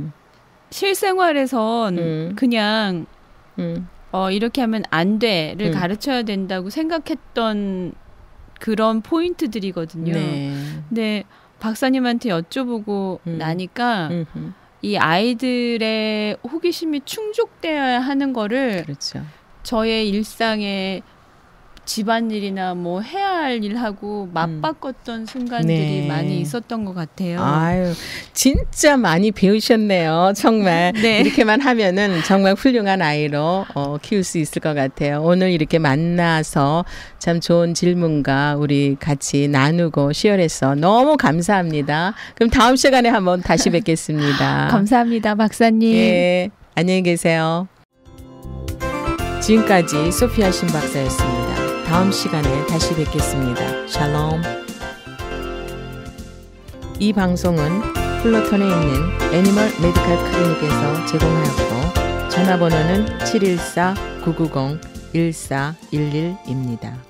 실생활에선 그냥 이렇게 하면 안 돼를 가르쳐야 된다고 생각했던 그런 포인트들이거든요. 네. 근데 박사님한테 여쭤보고 나니까 이 아이들의 호기심이 충족되어야 하는 거를 그렇죠. 저의 일상에 집안일이나 뭐 해야 할 일하고 맞바꿨던 순간들이 네. 많이 있었던 것 같아요. 아유, 진짜 많이 배우셨네요. 정말 네. 이렇게만 하면은 정말 훌륭한 아이로 키울 수 있을 것 같아요. 오늘 이렇게 만나서 참 좋은 질문과 우리 같이 나누고 시연해서 너무 감사합니다. 그럼 다음 시간에 한번 다시 뵙겠습니다. 감사합니다, 박사님. 예, 안녕히 계세요. 지금까지 소피아 신박사였습니다. 다음 시간에 다시 뵙겠습니다. 샬롬. 이 방송은 플로톤에 있는 애니멀 메디컬 클리닉에서 제공하였고 전화번호는 714-990-1411입니다.